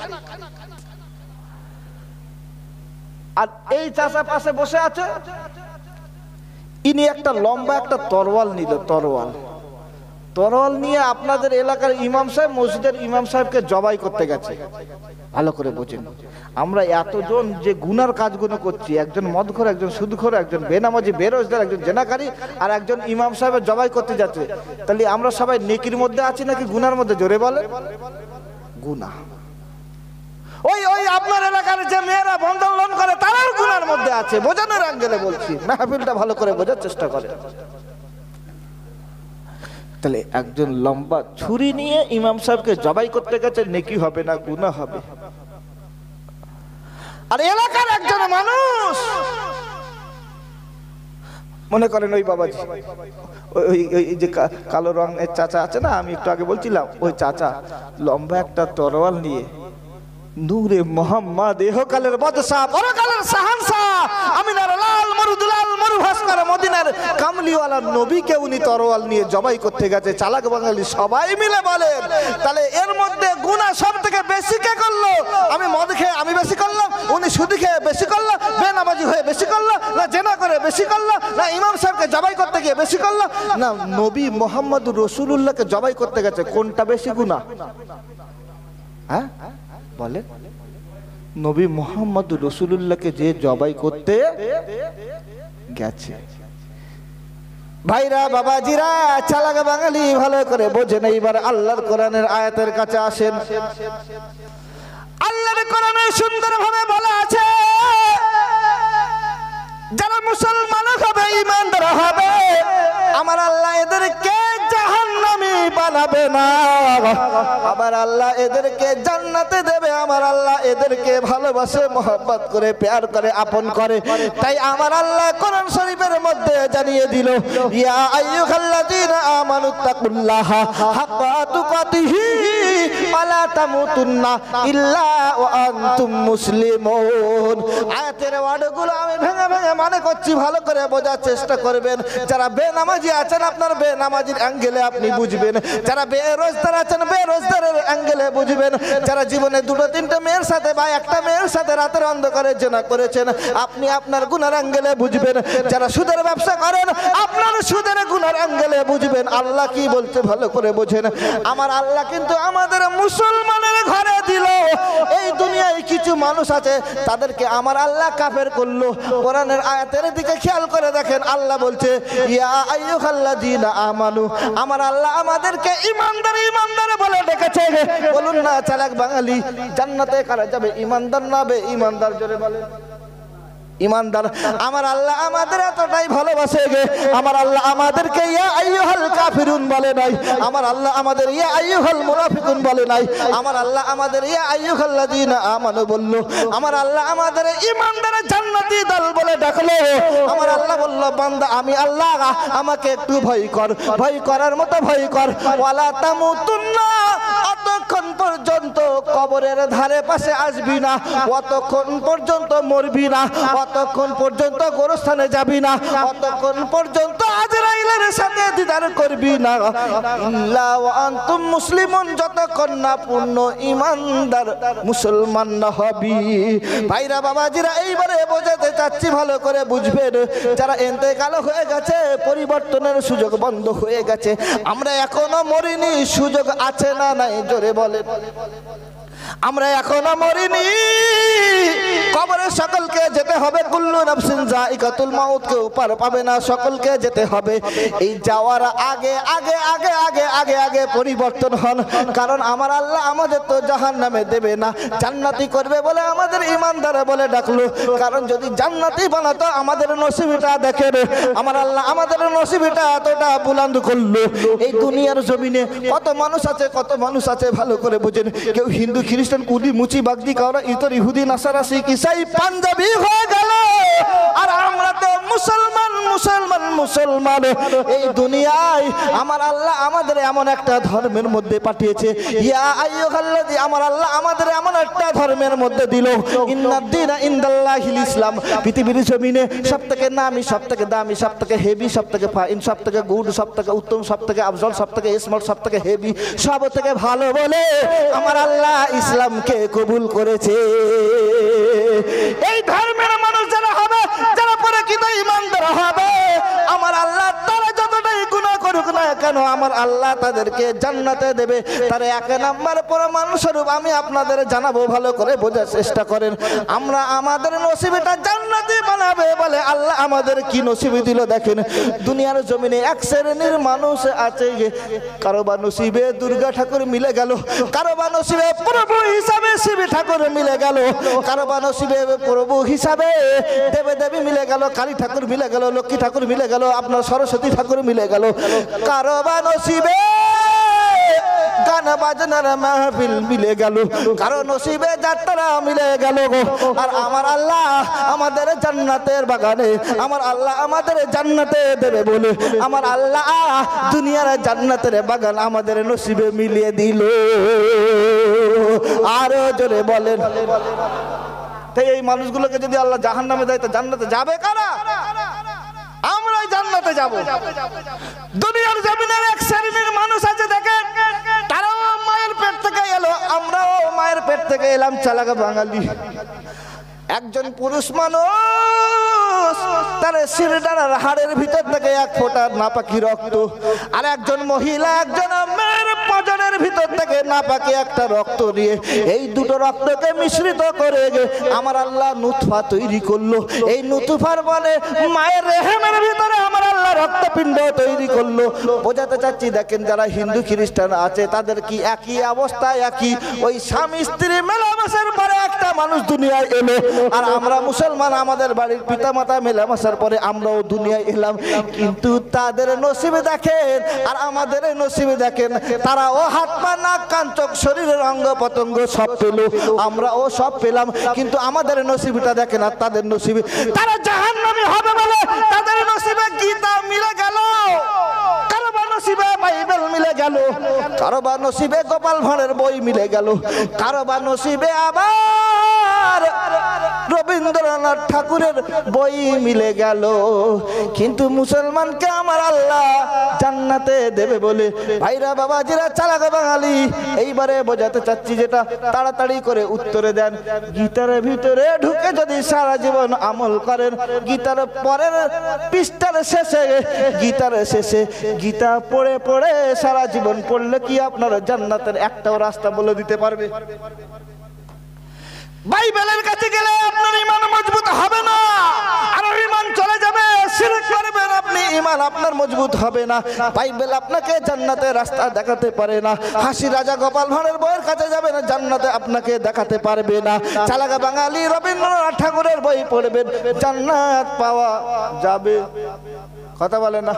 আর এই চাচা পাশে বসে আছে, ইনি একটা লম্বা একটা তরোয়াল নিল। তরোয়াল তরোয়াল নিয়ে আপনাদের এলাকার ইমাম সাহেব, মসজিদের ইমাম সাহেবকে জবাই করতে গেছে। ভালো করে বোঝেন, আমরা এতজন যে গুনার কাজগুলো করছি, একজন মদখোর, একজন সুদখোর, একজন বেনামাজি বেরোজগার, একজন জেনাকারী, আর একজন ইমাম সাহেবের জবাই করতে যাচ্ছে। তাহলে আমরা সবাই নেকির মধ্যে আছি নাকি গুনার মধ্যে? জোরে বলেন। গুনাহ। ওই ওই আপনার এলাকার যে মেয়েরা বন্ধন লোন করে তারাও গুনার মধ্যে আছে, বোঝানোর অ্যাঙ্গেলে বলছি। মাহফিলটা ভালো করে বোঝার চেষ্টা করে। তাহলে একজন লম্বা ছুরি নিয়ে ইমাম সাহেবকে জবাই করতে গেছে, নেকি হবে না গুনাহ হবে? আর এলাকার একজন মানুষ মনে করেন ওই বাবাজি ওই ওই যে কালো রঙের চাচা আছে না, আমি একটু আগে বলছিলাম, ওই চাচা লম্বা একটা তরোয়াল নিয়ে নূরে মোহাম্মদ ইহকালের বাদশা পরকালের শাহনশাহ আমিনার লাল মরুদুলাল মরুভাস্কর মদিনার কামলিওয়ালা নবীকে উনি তরোয়াল নিয়ে জবাই করতে গেছে। চালাক বাঙালি সবাই মিলে বলেন, তাহলে এর মধ্যে গুনাহ সব থেকে বেশি কে করলো? আমি মদ খেয়ে আমি বেশি করলাম, উনি সুদ খেয়ে বেশি করলো, বেনামাজি হয়ে বেশি করলো, না জেনা করে বেশি করলো, না ইমাম সাহেবকে জবাই করতে গিয়ে বেশি করলো, না নবী মোহাম্মদ রাসূলুল্লাহকে জবাই করতে গেছে? কোনটা বেশি গুনাহ? হ্যাঁ বলেন। নবী মোহাম্মদ রাসূলুল্লাহকে যে জবাই করতে গেছে। ভাইরা বাবাজিরা চালাক বাঙালি ভালো করে বোঝেন। এইবার আল্লাহর কোরআনের আয়াতের কাছে আসেন। আল্লাহর কোরআনে সুন্দরভাবে বলা আছে, যারা মুসলমান হবে ঈমানদার হবে আমার আল্লাহ এদেরকে জাহান্নামী বানাবে না, আমার আল্লাহ এদেরকে জান্নাতে দেবে। আমার আল্লাহ এদেরকে ভালোবাসে, মহব্বত করে, প্যার করে, আপন করে। তাই আমার আল্লাহ কোরআন শরীফের মধ্যে জানিয়ে দিল, ইয়া আইয়ুহাল্লাযীনা আমানুত্তাকুল্লাহা হাক্কা তুকাতিহি ওয়া লা তামুতুন্না ইল্লা ওয়া আনতুম মুসলিমুন। আয়াতের ওয়ার্ডগুলো আমি ভেঙে ভেঙে মানে করছি, ভালো করে বোঝার চেষ্টা করবেন। যারা বেনামাজি আছেন আপনার বেনামাজির অ্যাঙ্গেলে আপনি বুঝবেন, যারা বেরোজগার আছেন বেরোজগারের অ্যাঙ্গেলে বুঝবেন, যারা জীবনে দুটো তিনটে মেয়ের সাথে বা একটা মেয়ের সাথে রাতের অন্ধকারে জেনা করেছেন আপনি আপনার গুনার অ্যাঙ্গেলে বুঝবেন, যারা সুদের ব্যবসা করেন আপনার সুদের গুনার অ্যাঙ্গেলে বুঝবেন। আল্লাহ কি বলতে ভালো করে বোঝেন। আমার আল্লাহ কিন্তু আমাদের মুসলমানের ঘরে দিল। এই দুনিয়ায় কিছু মানুষ আছে তাদেরকে আমার আল্লাহ কাফের করলো। কোরআনের আয়াতের দিকে খেয়াল করে দেখেন, আল্লাহ বলছে ইয়া আইয়ুহাল্লাযীনা আমানু, আমার আল্লাহ আমাদেরকে ঈমানদার ঈমানদার বলে ডেকেছে। বলুন না চালাক বাঙালি, জান্নাতে কারা যাবে? ঈমানদার না বে ঈমানদার? জোরে বলেন ঈমানদার। আমার আল্লাহ আমাদের এতটাই ভালোবাসে গে, আমার আল্লাহ আমাদেরকে ইয়া আইয়ুহাল কাফিরুন বলে নাই, আমার আল্লাহ আমাদের ইয়া আইয়ুহাল মুনাফিকুন বলে নাই, আমার আল্লাহ আমাদের ইয়া আইয়ুহাল্লাযীনা আমানু বলল। আমার আল্লাহ আমাদের ঈমানদার জান্নাতি দল বলে ডাকলো। আমার আল্লাহ বলল, বান্দা আমি আল্লাহ, আমাকে একটু ভয় কর, ভয় করার মতো ভয় কর। ওয়ালা তামুতুন্না, অতক্ষণ পর্যন্ত কবরের ধারে পাশে আসবি না, অতক্ষণ পর্যন্ত মরবি না, অতক্ষণ পর্যন্ত গোরস্থানে যাবি না, অতক্ষণ পর্যন্ত আজরাইলের সাথে দিদার করবি না, ইল্লা ওয়া আনতুম মুসলিমুন, যতক্ষণ না পূর্ণ ঈমানদার মুসলমান না হবি। ভাইরা বাবাজিরা এইবারে বোঝাতে চাচ্ছি, ভালো করে বুঝবেন। যারা ইন্তেকাল হয়ে গেছে, পরিবর্তনের সুযোগ বন্ধ হয়ে গেছে, আমরা এখনো মরিনি, সুযোগ আছে না নাই? জোরে বলেন। আমরা এখনো মরিনি, কবরে সকলকে যেতে হবে। কুল্লু নাফসিন যায়িকাতুল মাউত, কেউ পার পাবে না, সকলকে যেতে হবে। এই যাওয়ার আগে আগে আগে আগে আগে আগে পরিবর্তন হন, কারণ আমার আল্লাহ আমাদের তো জাহান্নামে দেবে না, জান্নাতি করবে বলে আমাদের ঈমানদার বলে ডাকলো। কারণ যদি জান্নাতি বানাতো আমাদের নসিবটা দেখেন, আমার আল্লাহ আমাদের নসিবটা এতটা বুলন্দ করলো। এই দুনিয়ার জমিনে কত মানুষ আছে, কত মানুষ আছে ভালো করে বুঝেন। কেউ হিন্দু, খ্রিস্টান, কুলি, মুচি, বাগদি, কাওরা, ইতর, ইহুদি, নাসারা, শিখ, ইসাই, পাঞ্জাবি হয়ে গেল। আর আমরা তো মুসলমান মুসলমান মুসলমান। এই দুনিয়ায় আমার আল্লাহ আমাদের এমন একটা ধর্মের মধ্যে পাঠিয়েছে, ইয়া আইয়ুহাল্লাযী, আমার আল্লাহ আমাদের এমন একটা ধর্মের মধ্যে দিল, ইন্নাদ-দীনা ইনদাল্লাহিল ইসলাম। পৃথিবীর জমিনে সবথেকে নামি, সবথেকে দামি, সবথেকে হেভি, সবথেকে ফাইন, সবথেকে গুড, সবথেকে উত্তম, সবথেকে আফজল, সবথেকে স্মার্ট, সবথেকে হেভি, সব থেকে ভালো বলে আমার আল্লাহ ইসলামকে কবুল করেছে। এই ধর্মের মানুষ যারা হবে, যারা প্রকৃত ঈমানদার হবে, আমার আল্লাহ তারা যতটাই গুনাহ করুক না কেন আমার আল্লাহ তাদেরকে জান্নাতে দেবে। তার এক নাম্বার প্রমাণ স্বরূপ আমি আপনাদের জানাবো, ভালো করে বোঝার চেষ্টা করেন। আমরা আমাদের নসিবটা জান্নাতি বানাবে বলে আল্লাহ আমাদের কি নসিব দিল দেখেন। দুনিয়ার জমিনে এক শ্রেণীর মানুষ আছে, কারো বা নসিবে দুর্গা ঠাকুর মিলে গেল, কারো বা নসিবে প্রভু হিসাবে শিব ঠাকুর মিলে গেল, কারো বা নসিবে প্রভু হিসাবে দেবে দেবী মিলে গেল, কালী ঠাকুর মিলে গেল, লক্ষ্মী ঠাকুর মিলে গেল, আপনার সরস্বতী ঠাকুর মিলে গেল, কারো বা নসিবে গান বাজনার মাহফিল মিলে গেল, কারো নসিবে যাত্রা মিলে গেল গো। আর আমার আল্লাহ আমাদের জান্নাতের বাগানে, আমার আল্লাহ আমাদের জান্নাতে দেবে বলে আমার আল্লাহ দুনিয়ার জান্নাতের বাগান আমাদের নসিবে মিলিয়ে দিল। আরো জোরে বলেন। তাই এই মানুষগুলোকে যদি আল্লাহ জাহান্নামে দেয় তো জান্নাতে যাবে কারা? আমরাই জান্নাতে যাব। দুনিয়ার জমিনের এক শ্রেণীর মানুষ আছে দেখেন, তারাও মায়ের পেট থেকে এলো, আমরাও মায়ের পেট থেকে এলাম, চালাকা বাঙালি। একজন পুরুষ মানুষ তার শিরদাঁড়ার হাড়ের ভিতর থেকে এক ফোঁটা নাপাকি রক্ত, আর একজন মহিলা একজন মেয়ের পজনের ভিতর থেকে নাপাকি একটা রক্ত নিয়ে এই দুটো রক্তকে মিশ্রিত করে আমার আল্লাহ নুতফা তৈরি করলো। এই নুতফার বলে মায়ের রেহেমের ভিতরে আমার আল্লাহ রক্তপিণ্ড তৈরি করলো। বোঝাতে চাচ্ছি দেখেন, যারা হিন্দু খ্রিস্টান আছে তাদের কি একই অবস্থা, একই ওই স্বামী স্ত্রী মেলামেশার পরে একটা মানুষ দুনিয়ায় এলো। আর আমরা মুসলমান, আমাদের বাড়ির পিতা মাতা মেলামেশার পরে আমরাও দুনিয়ায় এলাম। কিন্তু তাদের নসিবে দেখেন আর আমাদের নসিবে দেখেন, তারা ও হাত পা নাক কান চোখ শরীরের অঙ্গ পতঙ্গ সব পেল, আমরা ও সব পেলাম। কিন্তু আমাদের নসিবটা দেখেন আর তাদের নসিবে, তারা জাহান্নামী হবে বলে তাদের নসিবে গীতা মিলে গেল, কারো বা নসিবে বাইবেল মিলে গেল, কারো বা নসিবে গোপাল ভাঁড়ের বই মিলে গেল, কারো বা নসিবে আবার রবীন্দ্রনাথ ঠাকুরের বই মিলে গেল। কিন্তু মুসলমানকে আমার আল্লাহ জান্নাতে দেবে বলে ভাইরা বাবাজিরা চালাক বাঙালি, এইবারে বোঝাতে চাচ্ছি যেটা তাড়াতাড়ি করে উত্তরে দেন। গীতার ভিতরে ঢুকে যদি সারা জীবন আমল করেন, গীতার পরের পৃষ্ঠার শেষে, গীতার শেষে গীতা পড়ে পড়ে সারা জীবন পড়লে কি আপনার জান্নাতের একটাও রাস্তা বলে দিতে পারবে? বাইবেলের কাছে গেলে আপনার ঈমান মজবুত হবে না, আর ঈমান চলে যাবে, শিরক করবেন আপনি, ঈমান আপনার মজবুত হবে না। বাইবেল আপনাকে জান্নাতের রাস্তা দেখাতে পারে না। হাসি রাজা গোপাল ভাঁড়ের বইয়ের কাছে যাবেন, জান্নাতে আপনাকে দেখাতে পারবে না। চালাকা বাঙালি রবীন্দ্রনাথ ঠাকুরের বই পড়বেন, জান্নাত পাওয়া যাবে। কথা বলে না।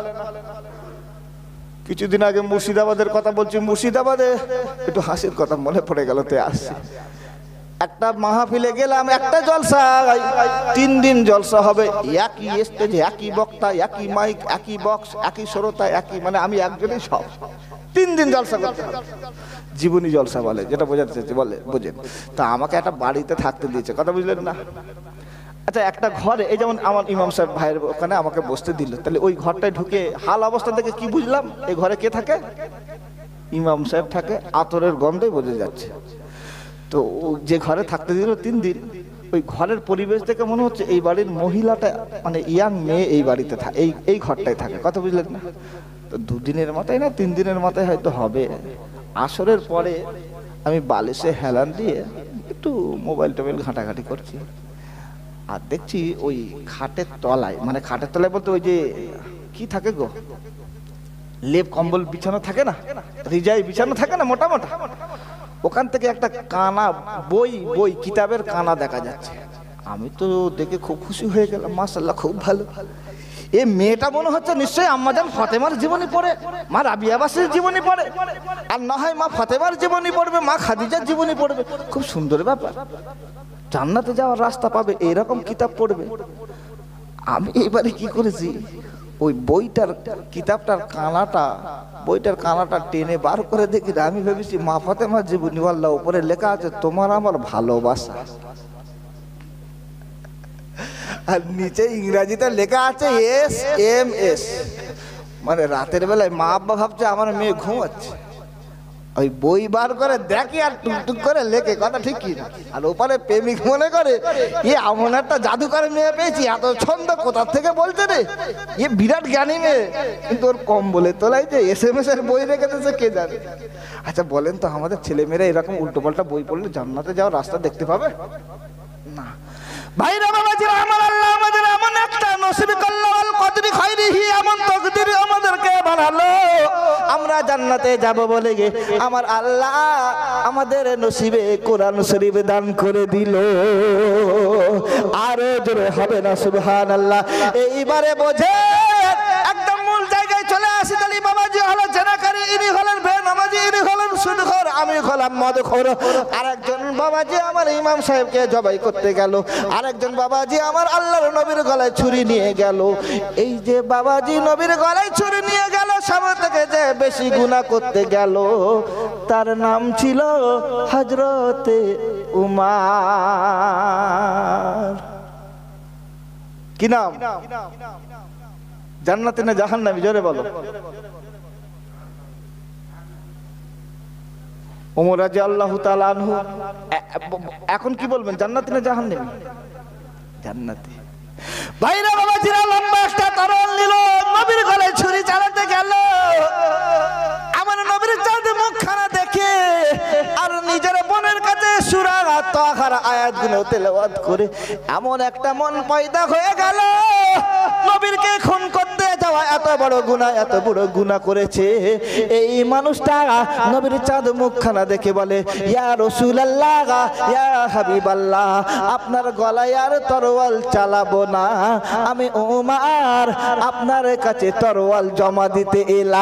কিছুদিন আগে মুর্শিদাবাদের কথা বলছি, মুর্শিদাবাদে একটু হাসির কথা মনে পড়ে গেল, তে আসছে। একটা মাহফিলে গেলাম, একটা জলসা, তিন দিন জলসা হবে, একই স্টেজে, একই বক্তা, একই মাইক, একই বক্স, একই শ্রোতা, একই, মানে আমি একজনই সব, তিন দিন জলসা করতে হবে। জীবনী জলসা বলে, যেটা বোঝাতে চাইছে বলে বোঝেন। তা আমাকে একটা বাড়িতে থাকতে দিয়েছে, কথা বুঝলেন না? আচ্ছা, একটা ঘরে, এই যেমন আমার ইমাম সাহেব ভাইয়ের ওখানে আমাকে বসতে দিল, তাহলে ওই ঘরটায় ঢুকে হাল অবস্থা থেকে কি বুঝলাম, এই ঘরে কে থাকে? ইমাম সাহেব থাকে, আতরের গন্ধে বোঝা যাচ্ছে। তো যে ঘরে থাকতে দিল তিন দিন, ওই ঘরের পরিবেশ থেকে মনে হচ্ছে এই বাড়ির মহিলাটা, মানে ইয়াং মেয়ে এই বাড়িতে থাকে, এই এই ঘরটায় থাকে, কথা বুঝলেন না? তো দুদিনের মাথায় না তিন দিনের মাথায় হয়তো হবে, আসরের পরে আমি বালিশে হেলান দিয়ে একটু মোবাইল টোবাইল ঘাঁটাঘাঁটি করছি, আর দেখছি ওই খাটের তলায়, মানে খাটের তলায় বলতে ওই যে কি থাকে গো, লেপ কম্বল বিছানো থাকে না, রিজাই বিছানো থাকে না মোটা মোটা, ওখান থেকে একটা কানা বই বই কিতাবের কানা দেখা যাচ্ছে। আমি তো দেখে খুব খুশি হয়ে গেলাম, মাশাআল্লাহ খুব ভালো। এ মেয়েটা মনে হচ্ছে নিশ্চয়ই আম্মাজান ফাতেমার জীবনী পড়ে, মা রাবিয়া বাসীর জীবনী পড়ে, আর না হয় মা ফাতেমার জীবনী পড়বে, মা খাদিজার জীবনী পড়বে। খুব সুন্দর ব্যাপার, জান্নাতে যাওয়ার রাস্তা পাবে, এইরকম কিতাব পড়বে। আমি এবারে কি করেছি, ওই বইটার কিতাবটার কানাটা, বইটার কানাটা টেনে বার করে দেখি, আমি ভেবেছি মা ফাতেমার জীবনী, আল্লাহ উপরে লেখা আছে তোমার আমার ভালোবাসা, আর নিচে ইংরাজিতে লেখা আছে এস এম এস, মানে রাতের বেলায় মা আব্বা ভাবছে আমার মেয়ে ঘুমাচ্ছে, ওই বই বার করে দেখে আর টুকটুক করে লেখে, কথা ঠিক কি না? আর ওপারে প্রেমিক মনে করে এ এমন একটা জাদুকর মেয়ে পেয়েছি, এত ছন্দ কোথা থেকে বলছে রে, এ বিরাট জ্ঞানী মেয়ে, কিন্তু ওর কম বলে তোলাই যে এস এম এস এর বই রেখে দিয়েছে কে জানে। আচ্ছা বলেন তো, আমাদের ছেলেমেয়েরা এরকম উল্টোপাল্টা বই পড়লে জান্নাতে যাওয়ার রাস্তা দেখতে পাবে না? ভাইরা বাবাজিরা, আমার আল্লাহ আমাদের এমন একটা নসিব করলো, আল কদরি খাইরিহি, এমন তকদির আমাদেরকে বানালো, আমরা জান্নাতে যাব বলে গে আমার আল্লাহ আমাদের নসিবে কোরআন শরীফ দান করে দিল। আরো জোরে হবে না সুবহানাল্লাহ? এইবারে বোঝে, একদম মূল জায়গায় চলে আসি। তাহলে বাবাজি হলো জেনাকারী, ইনি হলেন বেনা বেনামাজি, ইনি হলেন সুদখোর, আমি হলাম মদখোর। আরেকজন বাবাজি আমার ইমাম সাহেবকে জবাই করতে গেল, আরেকজন বাবাজি আমার আল্লাহর নবীর গলায় ছুরি নিয়ে গেল। এই যে বাবাজি নবীর গলায় ছুরি নিয়ে গেল, সব থেকে যে বেশি গুনাহ করতে গেল তার নাম ছিল হযরতে উমর। কি নাম? জান্নাতি না জাহান্নামী? জোরে বলো। ওমর রাদিয়াল্লাহু তাআলা আনহু। এখন কি বলবেন, জান্নাতি না জাহান্নামী? জান্নাতি। ভাইরা বাবাজিরা, লম্বা একটা তরোয়াল নিল, নবীর গলায় ছুরি চালাতে গেল। আমার নবীর চাঁদ মুখখানা দেখে আর নিজের বোনের কাছে সূরা তাহার আয়াতগুলো তেলাওয়াত করে এমন একটা মন পয়দা হয়ে গেল, নবীরকে খুন করতে যাওয়া এত বড় গুনাহ, এত বড় গুনাহ করেছে। এই মানুষটা নবীর চাঁদ মুখখানা দেখে বলে, ইয়া রাসূলুল্লাহ, ইয়া হাবিবাল্লাহ, আপনার গলায় আর তরোয়াল চালাবো না, আমি উমর আপনার কাছে তরোয়াল জমা দিতে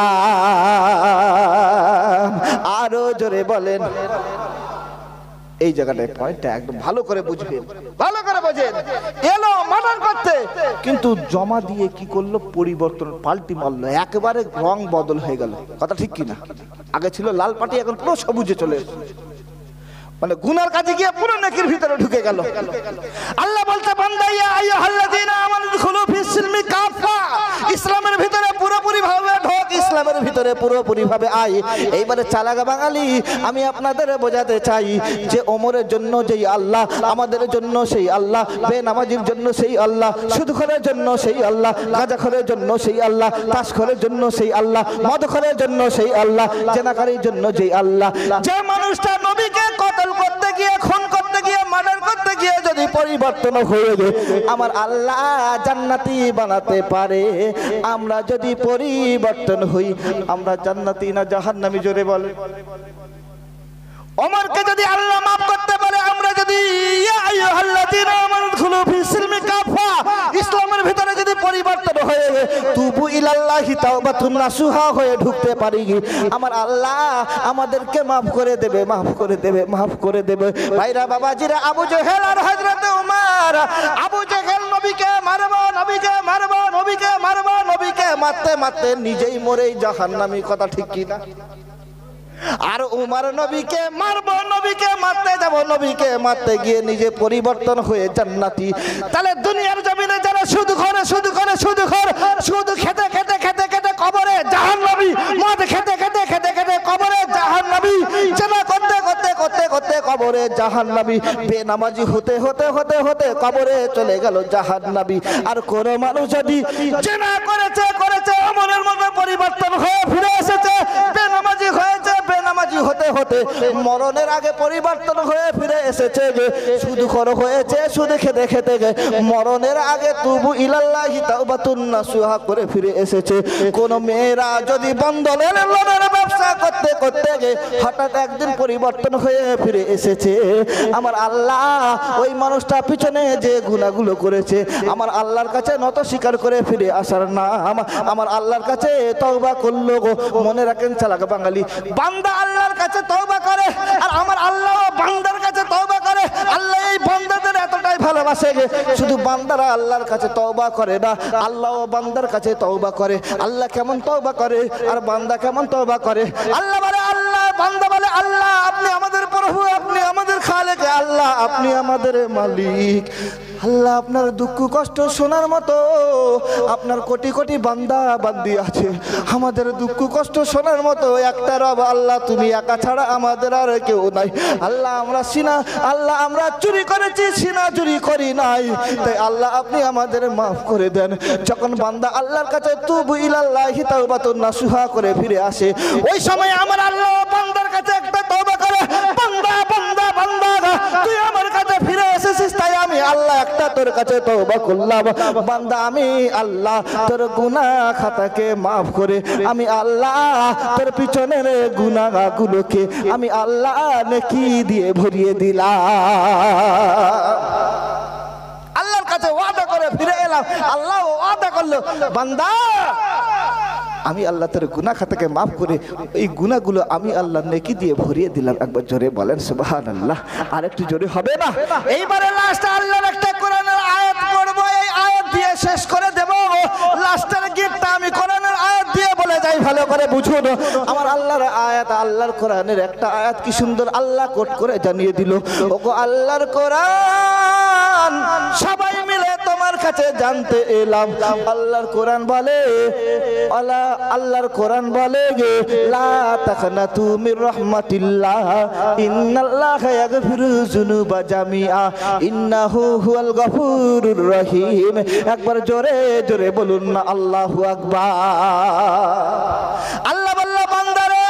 এলাম। আরো জোরে বলেন। এই জায়গাটায় পয়েন্টটা একদম ভালো করে বুঝবেন, ভালো করে বোঝেন। এলো মার্ডার করতে, কিন্তু জমা দিয়ে কি করলো, পরিবর্তন, পাল্টি মারলো, একেবারে রং বদল হয়ে গেল। কথা ঠিক কিনা? আগে ছিল লাল পাটি, এখন পুরো সবুজে চলে এসেছে। মানে গুনার কাজে গিয়ে পুরো নেকির ভিতরে ঢুকে গেল। আল্লাহ বলতে, বান্দা ইয়া আইয়ুহাল্লাযীনা আমানু দুখুলু ফিস-সিলমি কাফা, ইসলামের ভিতরে পুরোপুরি ভাবে ঢোক, ইসলামের ভিতরে পুরোপুরি ভাবে আয়। এইবারে চালাগা বাঙালি, আমি আপনাদের বোঝাতে চাই যে ওমরের জন্য যেই আল্লাহ, আমাদের জন্য সেই আল্লাহ, বেনামাজির জন্য সেই আল্লাহ, সুদখোরের জন্য সেই আল্লাহ, গাঁজাখোরের জন্য সেই আল্লাহ, তাসখোরের জন্য সেই আল্লাহ, মদখোরের জন্য সেই আল্লাহ, জেনাকারীর জন্য যেই আল্লাহ। যে মানুষটা নবীকে কতল করতে গিয়ে, খুন করতে গিয়ে, মার্ডার করতে গিয়ে যদি পরিবর্তন হয়ে যায়, আমার আল্লাহ জান্নাতি বানাতে পারে। আমরা যদি পরিবর্তন হই, আমরা জান্নাতি না জাহান্নামী? জোরে বলে। ওমরকে যদি আল্লাহ মাফ করতে পারে, আমরা যদি ইয়া আইয়ুহাল্লাযীনা আমানু দুখুলু ফিস-সিলমি কাফা, ইসলামের ভিতরে যদি পরিবর্তন হয়ে তুবু ইলাল্লাহি তাওবাতুন নাসুহা হয়ে ঢুকতে পারি, আমার আল্লাহ আমাদেরকে মাফ করে দেবে, মাফ করে দেবে, মাফ করে দেবে। ভাইরা বাবাজিরা, আবু জেহেল আর হযরতে উমর, আবু জেহেল নবীকে মারবো, নবীকে মারবো, নবীকে মারবো, নবীকে মারতে মারতে নিজেই মরেই জাহান্নামী। কথা ঠিক কি না? আর উমর নবীকে মারবো, নবীকে মারতে যাব, নবীকে মারতে গিয়ে নিজে পরিবর্তন হয়ে জান্নাতি। তাহলে দুনিয়ার জমিনে যারা সুদ করে, সুদ করে, সুদ করে, সুদ খেতে খেতে খেতে খেতে কবরে জাহান্নামী, মদ খেতে খেতে খেতে খেতে কবরে জাহান্নামী, জেনা করতে করতে করতে করতে কবরে জাহান্নামী, বেনামাজি হতে হতে হতে হতে কবরে চলে গেল জাহান্নামী। আর কোন মানুষ যদি জেনা করেছে করেছে ওমরের মতো পরিবর্তন হয়ে ফিরে এসেছে, বেনামাজি হয়েছে, বেনামাজি হতে হতে মরণের আগে পরিবর্তন হয়ে ফিরে এসেছে, সুদখোর হয়েছে, সুদ খেতে খেতে মরণের আগে তুবু ইলাল্লাহি তাওবাতুন নাসুহা করে ফিরে এসেছে। কোন মেয়েরা যদি বন্ধনের লোনের ব্যবসা করতে করতে হঠাৎ একদিন পরিবর্তন হয়ে ফিরে এসেছে, আমার আল্লাহ ওই মানুষটা পিছনে যে গুনাহগুলো করেছে, আমার আল্লাহর কাছে নত স্বীকার করে ফিরে আসার নাম আমার আল্লাহর কাছে তওবা করলো। মনে রাখেন চালাক বাঙালি, বান্দা আল্লাহর কাছে তওবা করে আর আমার আল্লাহ বান্দার কাছে তওবা করে। আল্লাহ এই বান্দাদের এতটাই ভালোবাসে, শুধু বান্দারা আল্লাহর কাছে তওবা করে না, আল্লাহ বান্দার কাছে তওবা করে। আল্লাহ কেমন তওবা করে আর বান্দা কেমন তওবা করে? আল্লাহ বলে আল্লাহ, বান্দা বলে আল্লাহ আপনি আমাদের প্রভু, আপনি আমাদের খালেক, আল্লাহ আপনি আমাদের মালিক। আল্লাহ আপনার দুঃখ কষ্ট শোনার মতো আপনার কোটি কোটি বান্দা বান্দি আছে, আমাদের দুঃখ কষ্ট শোনার মতো একটা রব আল্লাহ তুমি একা ছাড়া আমাদের আর কেউ নাই। আল্লাহ আমরা সিনা, আল্লাহ আমরা চুরি করেছি, সিনা চুরি করি নাই, তাই আল্লাহ আপনি আমাদের মাফ করে দেন। যখন বান্দা আল্লাহর কাছে তুবু ইলাল্লাহি তাওবাতুন নাসুহা করে ফিরে আসে, ওই সময় আমার আল্লাহ বান্দার কাছে একটা তওবা করে, বান্দা বান্দা বান্দা তুই আমার কাছে ফিরে এসেছিস, তাই আমি আল্লাহ একটা তোর কাছে তওবা করলাম। বান্দা আমি আল্লাহ তোর গুনাহ খাতাকে মাফ করে, আমি আল্লাহ তোর পিছনের গুনাহগুলোকে আমি আল্লাহ নেকি দিয়ে ভরিয়ে দিলাম। আল্লাহর কাছে ওয়াদা করে ফিরে এলাম। আল্লাহ ওয়াদা করলো, বান্দা আমি আল্লাহ তোর গুনাহ খাতাকে মাফ করে এই গুনাহগুলো আমি আল্লাহ নেকি দিয়ে ভরিয়ে দিলাম। একবার জোরে বলেন সুবহানাল্লাহ। আর একটু জোরে হবে না? এইবারে লাস্টে আল্লাহর একটা কোরআনের আয়াত পড়ব, এই আয়াত দিয়ে শেষ করে দেব। লাস্টের গীতটা আমি কোরআনের আয়াত দিয়ে বলে যাই, ভালো করে বুঝুন। আমার আল্লাহর আয়াত, আল্লাহর কোরআনের একটা আয়াত কি সুন্দর আল্লাহ কোট করে জানিয়ে দিল। ওগো আল্লাহর কোরআন সবাই মিলে তোমার কাছে জানতে এলাম। আল্লাহর কোরআন বলে, আল্লাহ আল্লাহর কোরআন বলে গে লা তাকনাতু মির রাহমাতিল্লাহ ইন্নাল্লাহা ইয়াগফিরু যুনুবা জামিআ ইন্নাহু হুয়াল গফুরুর রহিম। একবার জোরে জোরে বলুন না আল্লাহু আকবার। আল্লাহ বলল বান্দারে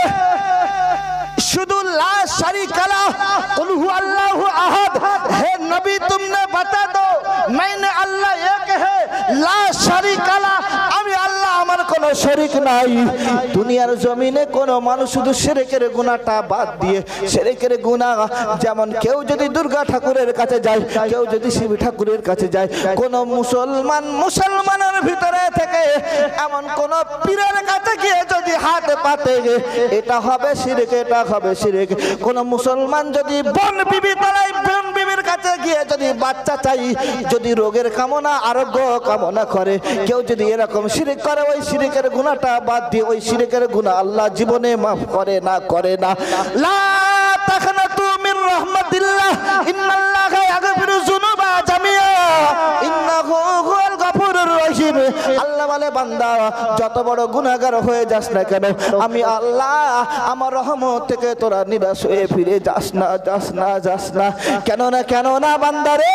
শুধু লা শারিকা লা কুল হু আল্লাহু আহাদ, হে নবী तुमने बता दो मैंने अल्लाह एक है ला শারিকা লা, আমি আল্লাহ আমার কোনো শরীক নাই। দুনিয়ার জমিনে কোনো মানুষ শুধু শিরকের গুনাহটা বাদ দিয়ে, শিরকের গুনাহ যেমন কেউ যদি দুর্গা ঠাকুরের কাছে যায়, কেউ যদি শিব ঠাকুরের কাছে যায়, কোন মুসলমান মুসলমানের ভিতরে থেকে এমন কোন পীরের কাছে গিয়ে যদি হাত পাতে, এটা হবে শিরক, এটা হবে শিরক। কোন মুসলমান যদি বন বিবি তলায় বন বিবির কাছে গিয়ে যদি বাচ্চা চাই, যদি রোগের কামনা আরোগ্য কামনা করে, কেউ যদি এরকম শিরক করে, ওই শিরকের গুনাহটা বাদ দিয়ে ওই শিরকের গুনাহ আল্লাহ জীবনে মাফ করে না, করে না। লা তাকনাতু মির রাহমাতিল্লাহ ইন্নাল্লাহা ইয়াগফিরু যুনুবা জামিআ ইন্নাহু হুয়াল গফুরুর রহিম। আল্লাহ বলে বান্দা যত বড় গুনাহগার হয়ে যাস না কেন, আমি আল্লাহ আমার রহমত থেকে তোরা নিরাশ হয়ে ফিরে যাস না, যাস না, যাস না। কেন না, কেন না বান্দারে,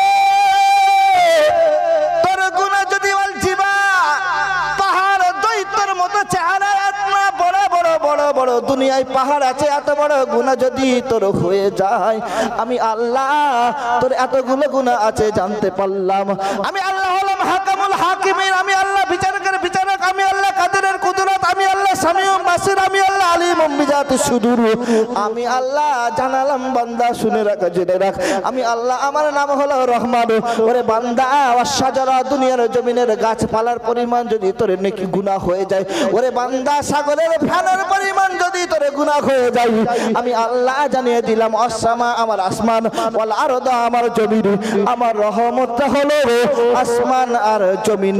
তোর গুনাহ যদি ওয়াল জিবা পাহাড় দৈত্যের মতো চেহারা, এতনা বড় বড় বড় বড় দুনিয়ায় পাহাড় আছে, এত বড় গুনাহ যদি তোর হয়ে যায়, আমি আল্লাহ তোর এতগুলো গুনাহ আছে জানতে পারলাম। আমি আল্লাহ হলাম হাকামুল হাকিমিন, আমি আল্লাহ বিচারকের বিচারক, আমি আল্লাহ কাদেরের কুদরত, আমি আল্লাহ সামিউম বাসির, আমি আল্লাহ আলিমুম বিজাতিস সুদূর। আমি আল্লাহ জানালাম বান্দা শুনে রাখ, জেনে রাখ, আমি আল্লাহ আমার নাম হলো রহমান। ওরে বান্দা ওয়াশজারা, দুনিয়ার জমিনের গাছপালার পরিমাণ যদি তোর নেকি গুনাহ হয়ে যায়, ওরে বান্দা সাগরের ফেনার পরিমাণ যদি তোর গুনাহ হয়ে যায়, আমি আল্লাহ জানিয়ে দিলাম আসসামা আমার আসমান, ওয়াল আরদা আমার জমিন, আমার রহমতটা হলো আসমান আর জমিন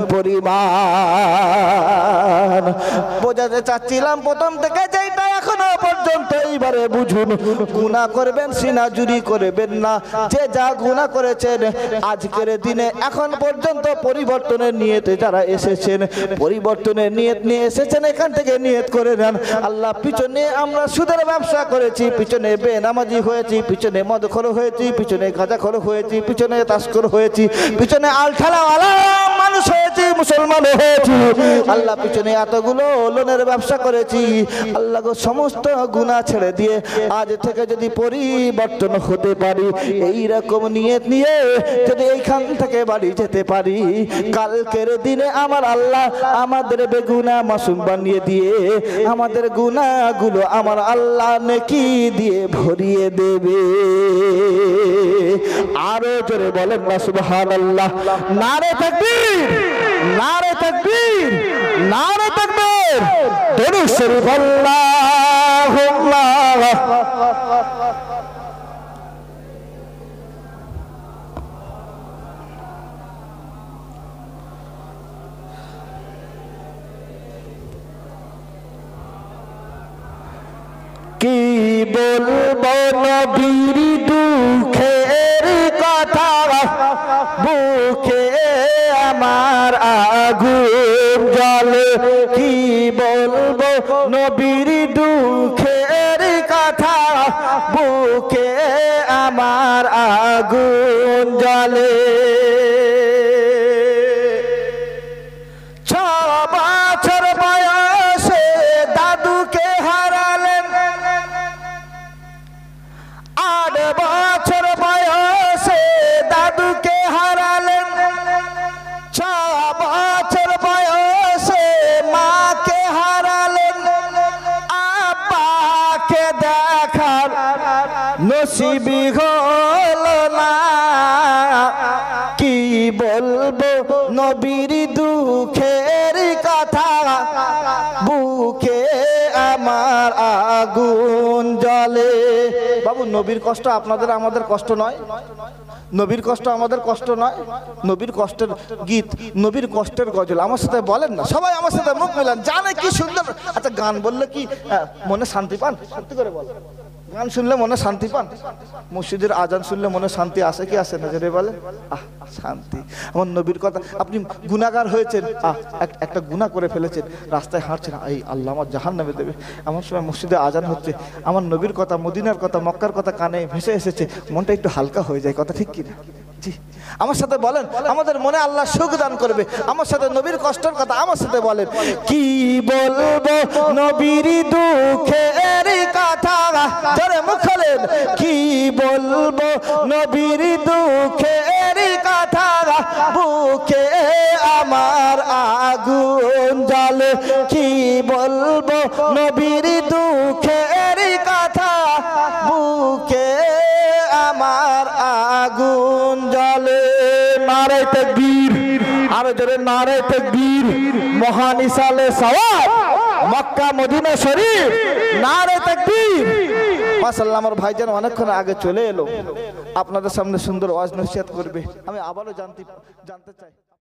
পরিমাণ। বোঝাতে চাচ্ছিলাম প্রথম থেকে যেটা এখনো পর্যন্ত, এইবারে বুঝুন। গুনাহ করবেন সিনা জুরি করবেন না, যে যা গুনাহ করেছেন আজকের দিনে এখন পর্যন্ত পরিবর্তনের নিয়তে যারা এসেছেন, পরিবর্তনের নিয়ত নিয়ে এসেছেন, এখান থেকে নিয়ত করে নেন আল্লাহ পিছনে আমরা সুদের ব্যবসা করেছি, পিছনে বেনামাজি হয়েছি, পিছনে মদখোর হয়েছি, পিছনে গাঁজাখোর হয়েছি, পিছনে তাস্কর হয়েছি, পিছনে আলঠালাওয়ালা মানুষ হয়েছি, মুসলমান হয়েছি, আল্লাহ পিছনে এতগুলো লোনের ব্যবসা করেছি। আল্লাহ গো সমস্ত গুনাহ ছেড়ে দিয়ে আজ থেকে যদি পরিবর্তন হতে পারি, এই রকম নিয়ত নিয়ে যদি এইখান থেকে বাড়ি যেতে পারি, কালকের দিনে আমার আল্লাহ আমাদের বেগুনাহ মাসুম বানিয়ে দিয়ে আমাদের গুনাহগুলো আমার আল্লাহ নেকি দিয়ে ভরিয়ে দেবে। আরো জোরে বলেন না সুবহানাল্লাহ। নারে তাকবীর, নারে তাকবীর, নারে তাকবীর। দরুদ শরীফ আল্লাহুম্মা কি বলবো নবীর দুঃখের কথা, বুকে আমার আগুন জ্বলে। কি বলবো নবীর দুঃখের কথা, বুকে আমার আগুন জ্বলে। ছ বছর বয়সে দাদুকে হারালেন, আট বছর বয়সে দাদুকে হারালেন, ছ বছর বয়সে মাকে হারালেন, আব্বাকে দেখার নসিবি হল না। কি বলবো নবীর দুঃখের কথা, বুকে আমার আগুন জ্বলে। বাবু নবীর কষ্ট আপনাদের আমাদের কষ্ট নয়, নবীর কষ্ট আমাদের কষ্ট নয়, নবীর কষ্টের গীত, নবীর কষ্টের গজল আমার সাথে বলেন না, সবাই আমার সাথে মুখ মেলান, জানে কি সুন্দর। আচ্ছা গান বললে কি মনে শান্তি পান? সত্যি করে বল, গান শুনলে মনে শান্তি পান? মসজিদের আজান শুনলে মনে শান্তি আসে কি আসে না? জোরে বলে আহ শান্তি। আমার নবীর কথা, আপনি গুনাহগার হয়েছেন, আহ একটা গুনাহ করে ফেলেছেন, রাস্তায় হাঁটছেন, এই আল্লাহ আমার জাহান্নামে দেবে, এমন সময় মসজিদে আজান হচ্ছে, আমার নবীর কথা, মদিনার কথা, মক্কার কথা কানে ভেসে এসেছে, মনটা একটু হালকা হয়ে যায়। কথা ঠিক কিনা? জি, আমার সাথে বলেন, আমাদের মনে আল্লাহ সুখ দান করবে। আমার সাথে নবীর কষ্টের কথা আমার সাথে বলেন। কি বলবো নবীর দুঃখের কথা, জোরে মুখ খোলেন। কি বলবো নবীর দুঃখের কথা, বুকে আমার আগুন জ্বলে। কি বলবো নবীর দুঃখের কথা, বুকে আমার আগুন জ্বলে। নারে তাকবীর, আরো জোরে নারে তাকবীর। মহান ইসালে সওয়াব, মক্কা মদিনা শরীফ, নারে তাকবীর। মাশাআল্লাহ, আমার ভাইজান অনেকক্ষণ আগে চলে এলো, আপনাদের সামনে সুন্দর ওয়াজ নসিহত করবে। আমি আবারও জানতে জানতে চাই।